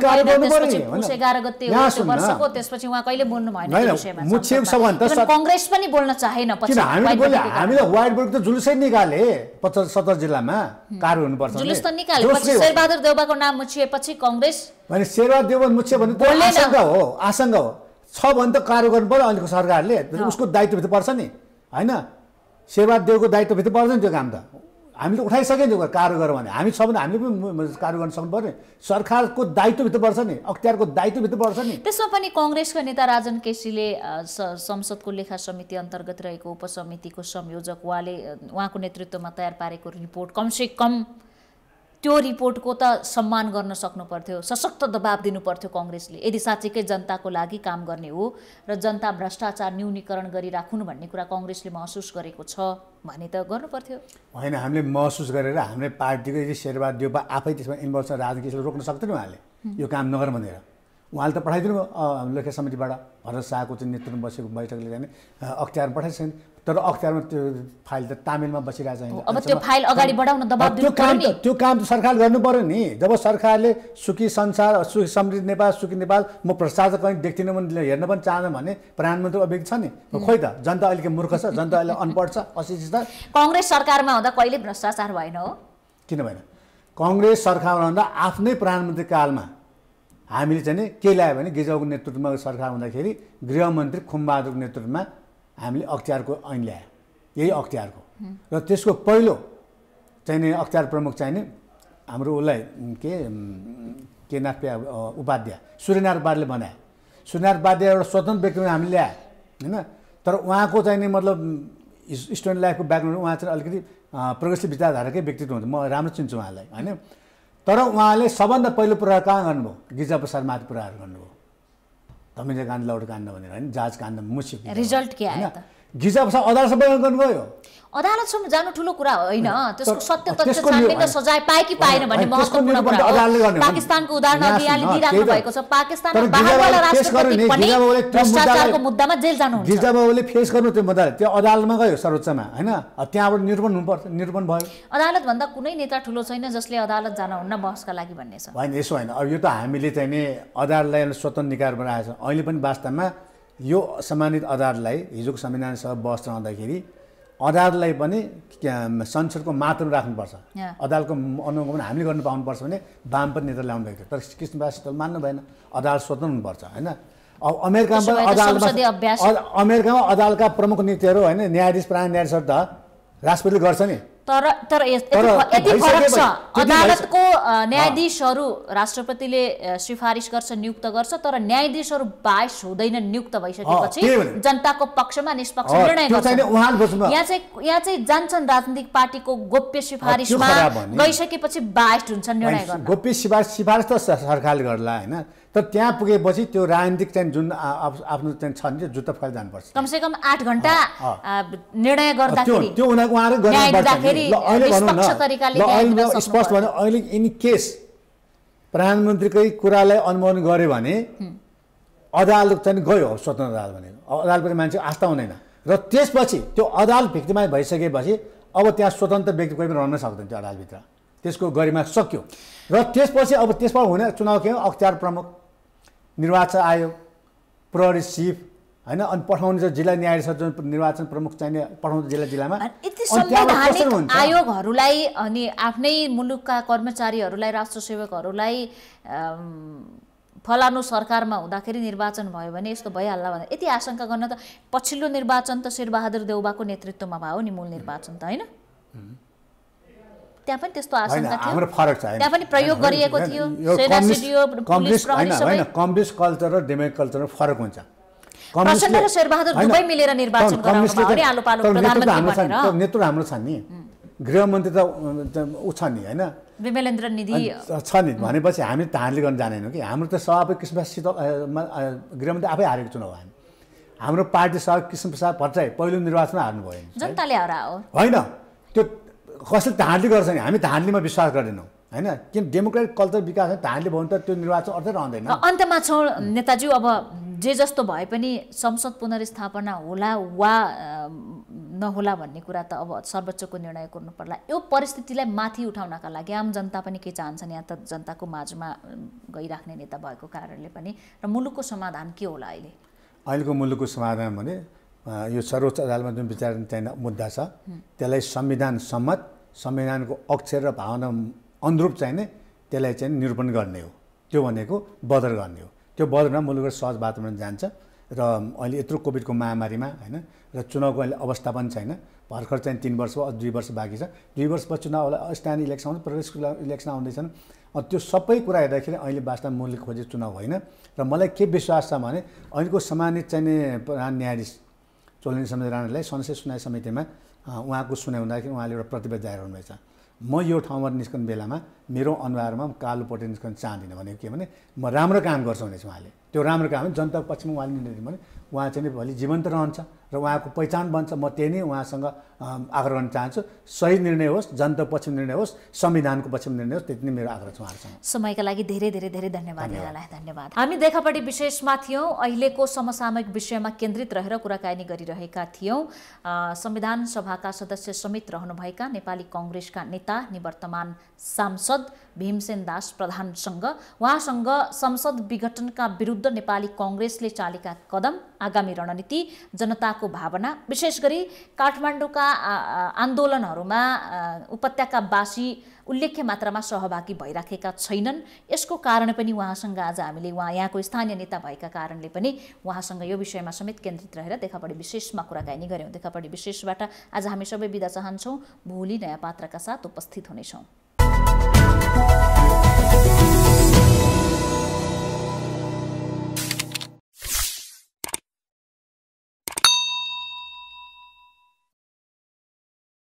एघार गते वर्षको, त्यसपछि उहाँ कहिले बोल्नु भएन त्यो विषयमा। मुछिएको छ भने त कांग्रेस पनि बोल्न चाहेन। पछि हामीले बोले, हामीले वाइट बडी त जुलुसै निकाले पचहत्तर सत्तर जिल्लामा कार हुनुपर्छ, जुलुस त निकाले। पछि शेरबहादुर देउबाको नाम मुछिएपछि कांग्रेस भने शेरबहादुर देउबा मुछियो भने त आशंका हो, आशंका हो छ भने त कार्य गर्नु पर्यो अहिलेको सरकारले, उसको दायित्वभित्र पर्छ नि होइन। शेरबहादुर देवको दायित्वभित्र पर्छ नि त्यो काम त, हामीले उठाइसक्यो त्यो कार्य गरौँ भने हामी छ भने हामीले पनि कार्य गर्न सक्नु पर्ने, सरकारको दायित्वभित्र पर्छ नि, अख्तियारको दायित्वभित्र पर्छ नि। त्यसमा पनि कांग्रेसका नेता राजन केसीले संसदको लेखा समिति अन्तर्गत रहेको उपसमितिको संयोजक उहाँले उहाँको नेतृत्वमा तयार पारेको रिपोर्ट कमसे कम त्यो रिपोर्टको त सम्मान गर्न सक्नु पर्थ्यो, सशक्त दबाब दिनु पर्थ्यो कांग्रेसले, यदि साँच्चैकै जनताको लागि काम गर्ने हो र जनता भ्रष्टाचार न्यूनीकरण गरिराख्नु भन्ने कुरा कांग्रेसले महसुस गरेको छ भने त गर्नु पर्थ्यो। होइन, हामीले महसुस गरेर हामीले पार्टीको यदि शेरबहादुर देउबा आफै त्यसमा इन्भल्भ छ राजनीतिले रोक्न सक्दैन उहाँले यो काम नगर भनेर। उहाँले त पठाइदिनु भयो लेखा समितिबाट भरत शाहको चाहिँ नेतृत्वमा बसेको बैठकले चाहिँ अख्तियारमा पठाएको छैन। तर अख्तियारमा त्यो फाइल त तामिलमा बसिरहेको छैन। अब त्यो फाइल अगाडि बढाउन दबाब दिनु पर्यो नि। त्यो काम त सरकारले गर्नु पर्यो नि। जब सरकारले सुखी संसार सुखी समृद्ध नेपाल सुखी नेपाल म भ्रष्टाचार कहीँ देख्दिनँ भने हेर्न पनि चाहन्न भने प्रधानमन्त्री अभिज्ञ छ नि। खोइ त जनता अहिलेको मूर्ख छ, जनता अहिले अनपढ छ, अशिक्षित छ। कङ्ग्रेस सरकारमा हुँदा कहिले भ्रष्टाचार भएन हो? किन भएन? कङ्ग्रेस सरकारमा हुँदा आफ्नै प्रधानमन्त्री कालमा हामीले चाहिँ नि के ल्यायो भने गिजाको नेतृत्वमा सरकार हुँदाखेरि गृहमन्त्री खुमबहादुरको नेतृत्वमा हामीले अख्तियारको ऐन ल्यायो, यही अख्तियारको। र त्यसको पहिलो चाहिँ नि अख्तियार प्रमुख चाहिँ नि हाम्रो उसलाई के के नाथ उपाध्याय सूर्यनारायण उपाध्यायले बनायो। सूर्यनारायण उपाध्याय एउटा स्वतन्त्र व्यक्तिमा हामीले ल्यायो होइन। तर उहाँको चाहिँ नि मतलब स्टुडेन्ट लाइफको ब्याकग्राउन्ड उहाँ चाहिँ अलिकति प्रोग्रेसिभ विचारधाराकै व्यक्तित्व हुन्छ, म राम्रो चिन्छु उहाँलाई होइन। तर उहाँले सबभन्दा पहिलो प्रहार कहाँ गर्नुभयो? गिजा प्रसादमाथि प्रहार गर्नुभयो। धमिजा काण्ड लौट काण्ड भनेर होइन, जहाज काण्ड मुसिक रिजल्ट के आयो त? गिजा प्रसाद अदालतसम्म गर्नुभयो। अदालतसम्म जानु ठुलो कुरा होइन, त्यसको सत्य तथ्य छानबिन सजाय पाए कि पाएन भन्ने महत्त्वपूर्ण कुरा हो। पाकिस्तानको उदाहरण अघि यहाँले दिइराख्नु भएको छ। पाकिस्तानमा बाहिरबाट राष्ट्रपति पनि भ्रष्टाचारको मुद्दामा जेल जानुहुन्छ। गिजा बाबुले फेस गर्नु त्यो मुद्दा, त्यो अदालतमा गयो सर्वोच्चमा होइन, त्यहाँबाट निरूपण हुनुपर्छ, निरूपण भयो। अदालत भन्दा कुनै नेता ठुलो छैन जसले अदालत जान हुन्न बहसका लागि भन्ने छ। होइन यसो होइन, अब यो त हामीले चाहिँ नि अदालतलाई स्वतन्त्र निकाय बनाएको छ। अहिले पनि वास्तवमा यो सम्मानित अदालतलाई हिजोको संविधानसभा बहस चलाउँदाखेरि अदालतलाई पनि संसदको मात्रा राख्नुपर्छ, अदालतको अनुगमन हामीले गर्नु पाउनुपर्छ भने वामपन्थी नेता ल्याउनु भएको थियो। तर कृष्णप्रसाद शीतल मान्नु भएन, अदालत स्वतन्त्र हुनुपर्छ होइन। अब अमेरिकामा अदालतमा अमेरिकामा अदालतका प्रमुख नीतिहरू होइन न्यायाधीश प्रधान न्यायाधीशहरू त राष्ट्रपतिले गर्छ नि। तर तर यति फरक छ, अदालतको न्यायाधीशहरू राष्ट्रपतिले सिफारिस गर्छ, नियुक्त गर्छ, तर न्यायाधीशहरू बाइस हुँदैन नियुक्त भइसकेपछि जनताको पक्षमा निष्पक्ष निर्णय गर्छ। यहाँ चाहिँ यहाँ चाहिँ जान्छन् राजनीतिक पार्टीको गोप्य सिफारिसमा गइसकेपछि बाइस हुन्छन् निर्णय गर्न। गोप्य सिफारिस सिफारिस त सरकारले गर्ला होइन, तर त्यहाँ पुगेपछि त्यो राजनीतिक चाहिँ जुन आफ्नो चाहिँ छ नि जुत्ता फुकाएर जानुपर्छ। कमसेकम आठ घन्टा निर्णय गर्दाखेरि त्यो उहाँहरू गर्नुपर्छ। स्पष्ट भने अहिले इन केस प्रधानमन्त्रीकै कुरालाई अनुमोदन गर्यो भने अदालत चाहिँ गयो स्वतन्त्र अदालत भनेको, अदालतपछि मान्छे आस्था हुँदैन। र त्यसपछि त्यो अदालत भिक्टिमाइज भइसकेपछि अब त्यहाँ स्वतन्त्र व्यक्ति कोही पनि रहन सक्दैन त्यो अदालतभित्र, त्यसको गरिमा सक्यो। र त्यसपछि अब त्यसबाट हुने चुनाव के हो? अख्तियार प्रमुख, निर्वाचन आयोग, प्रहरी चिफ होइन, अनि पठाउने चाहिँ जिल्ला न्यायाधीश जुन निर्वाचन प्रमुख चाहिने पठाउँछ जिल्ला जिल्लामा। यति संवैधानिक आयोगहरूलाई अनि आफ्नै मुलुकका कर्मचारीहरूलाई राष्ट्रसेवकहरूलाई फलानु सरकारमा हुँदाखेरि निर्वाचन भयो भने यस्तो भइहाल्ला भने यति आशंका गर्न त पछिल्लो निर्वाचन त शेरबहादुर देउबाको नेतृत्वमा भयो नि मूल निर्वाचन त होइन? त्यहाँ पनि त्यस्तो आशंका थियो, हाम्रो फरक छ। त्यहाँ पनि प्रयोग गरिएको थियो, सेना सिडिओ पुलिस प्रहरी सबै। कम्युनिस्ट कल्चर र डेमोक्रेटिक कल्चरमा फरक हुन्छ। प्रचण्ड र शेरबहादुर दुवै मिलेर निर्वाचन गराउनु भयो नि आलो पालो प्रधानमन्त्री भनेर। नेतृत्व हाम्रो छ नि, गृहमन्त्री त ऊ छ नि होइन, विमलेन्द्र निधि छ नि। भनेपछि हामी धानले गर्न जानेनौँ कि हाम्रो त सभापति कृष्णप्रसाद शीतल गृहमन्त्री आफै हारेको चुनाव हामी। हाम्रो पार्टी सभापति कृष्णप्रसाद भट्टराई पहिलो निर्वाचनमा हार्नुभयो, जनताले हरायो होइन। त्यो कसैले धानले गर्छ नि, हामी धानलीमा विश्वास गर्दैनौँ होइन। किन डेमोक्रेटिक कल्चर विकास धानले भयो भने त त्यो निर्वाचन अर्थै रहँदैन। अन्तमा छौँ नेताज्यू, अब जे जस्तो भए पनि संसद पुनर्स्थापना होला वा नहोला भन्ने कुरा त अब सर्वोच्चको निर्णय गर्नु पर्ला। यो परिस्थितिलाई माथि उठाउनका लागि आम जनता पनि के चाहन्छन्? यहाँ त जनताको माझमा गइराख्ने नेता भएको कारणले पनि, र मुलुकको समाधान के होला अहिले? अहिलेको मुलुकको समाधान भने यो सर्वोच्च अदालतमा जुन विचार चाहिने मुद्दा छ त्यसलाई संविधान सम्मत, संविधानको अक्षर र भावना अनुरूप चाहिने त्यसलाई चाहिँ निरूपण गर्ने हो। त्यो भनेको बदर गर्ने हो। त्यो बदरमा मुलुकको सहज वातावरण जान्छ। र अहिले यत्रो कोभिडको महामारीमा होइन, र चुनावको अहिले अवस्था पनि छैन। भर्खर चाहिँ तिन वर्ष अझ दुई वर्ष बाँकी छ। दुई वर्षपछि चुनाव होला, स्थानीय इलेक्सन आउँछ, प्रदेशको इलेक्सन आउँदैछन्। त्यो सबै कुरा हेर्दाखेरि अहिले वास्तवमा मूल्य खोजे चुनाव होइन। र मलाई के विश्वास छ भने अहिलेको सम्मानित चाहिने प्रधान न्यायाधीश चोलेनी समिति राणालाई संसदीय सुनाइ समितिमा उहाँको सुनाइ हुँदाखेरि उहाँले एउटा प्रतिवेदन जारी गर्नुभएछ। म यो ठाउँबाट निस्कने बेलामा मेरो अनुहारमा कालो पट्टी निस्कन चाहदिनँ भनेको के भने म राम्रो काम गर्छु भनेको उहाँले। त्यो त्यो राम्रो काम हो। जनताको पक्षमा उहाँले निर्णय दिनु भने उहाँ चाहिँ भोलि जीवन्त रहन्छ र उहाँको पहिचान बन्छ। म त्यही नै उहाँसँग आग्रह गर्न चाहन्छु, सही निर्णय होस्, जनताको पक्षमा निर्णय होस्, संविधानको पक्षमा निर्णय होस्, त्यति नै मेरो आग्रह छ उहाँसँग। समयका लागि धेरै धेरै धेरै धन्यवाद यहाँलाई। धन्यवाद। हामी देखापट्टि विशेषमा थियौँ, अहिलेको समसामयिक विषयमा केन्द्रित रहेर कुराकानी गरिरहेका थियौँ। संविधान सभाका सदस्य समेत रहनुभएका नेपाली कङ्ग्रेसका नेता निवर्तमान सांसद भीमसेन दास प्रधानसँग, उहाँसँग संसद विघटनका विरुद्ध नेपाली कङ्ग्रेसले चालेका कदम, आगामी रणनीति, जनताको भावना, विशेष गरी काठमाडौँका आन्दोलनहरूमा उपत्यकावासी उल्लेख्य मात्रामा सहभागी भइराखेका छैनन्, यसको कारण पनि उहाँसँग आज हामीले, उहाँ यहाँको स्थानीय नेता भएका कारणले पनि उहाँसँग यो विषयमा समेत केन्द्रित रहेर देखापट्टि विशेषमा कुराकानी गऱ्यौँ। देखापट्टि विशेषबाट आज हामी सबै बिदा चाहन्छौँ। भोलि नयाँ पात्रका साथ उपस्थित हुनेछौँ।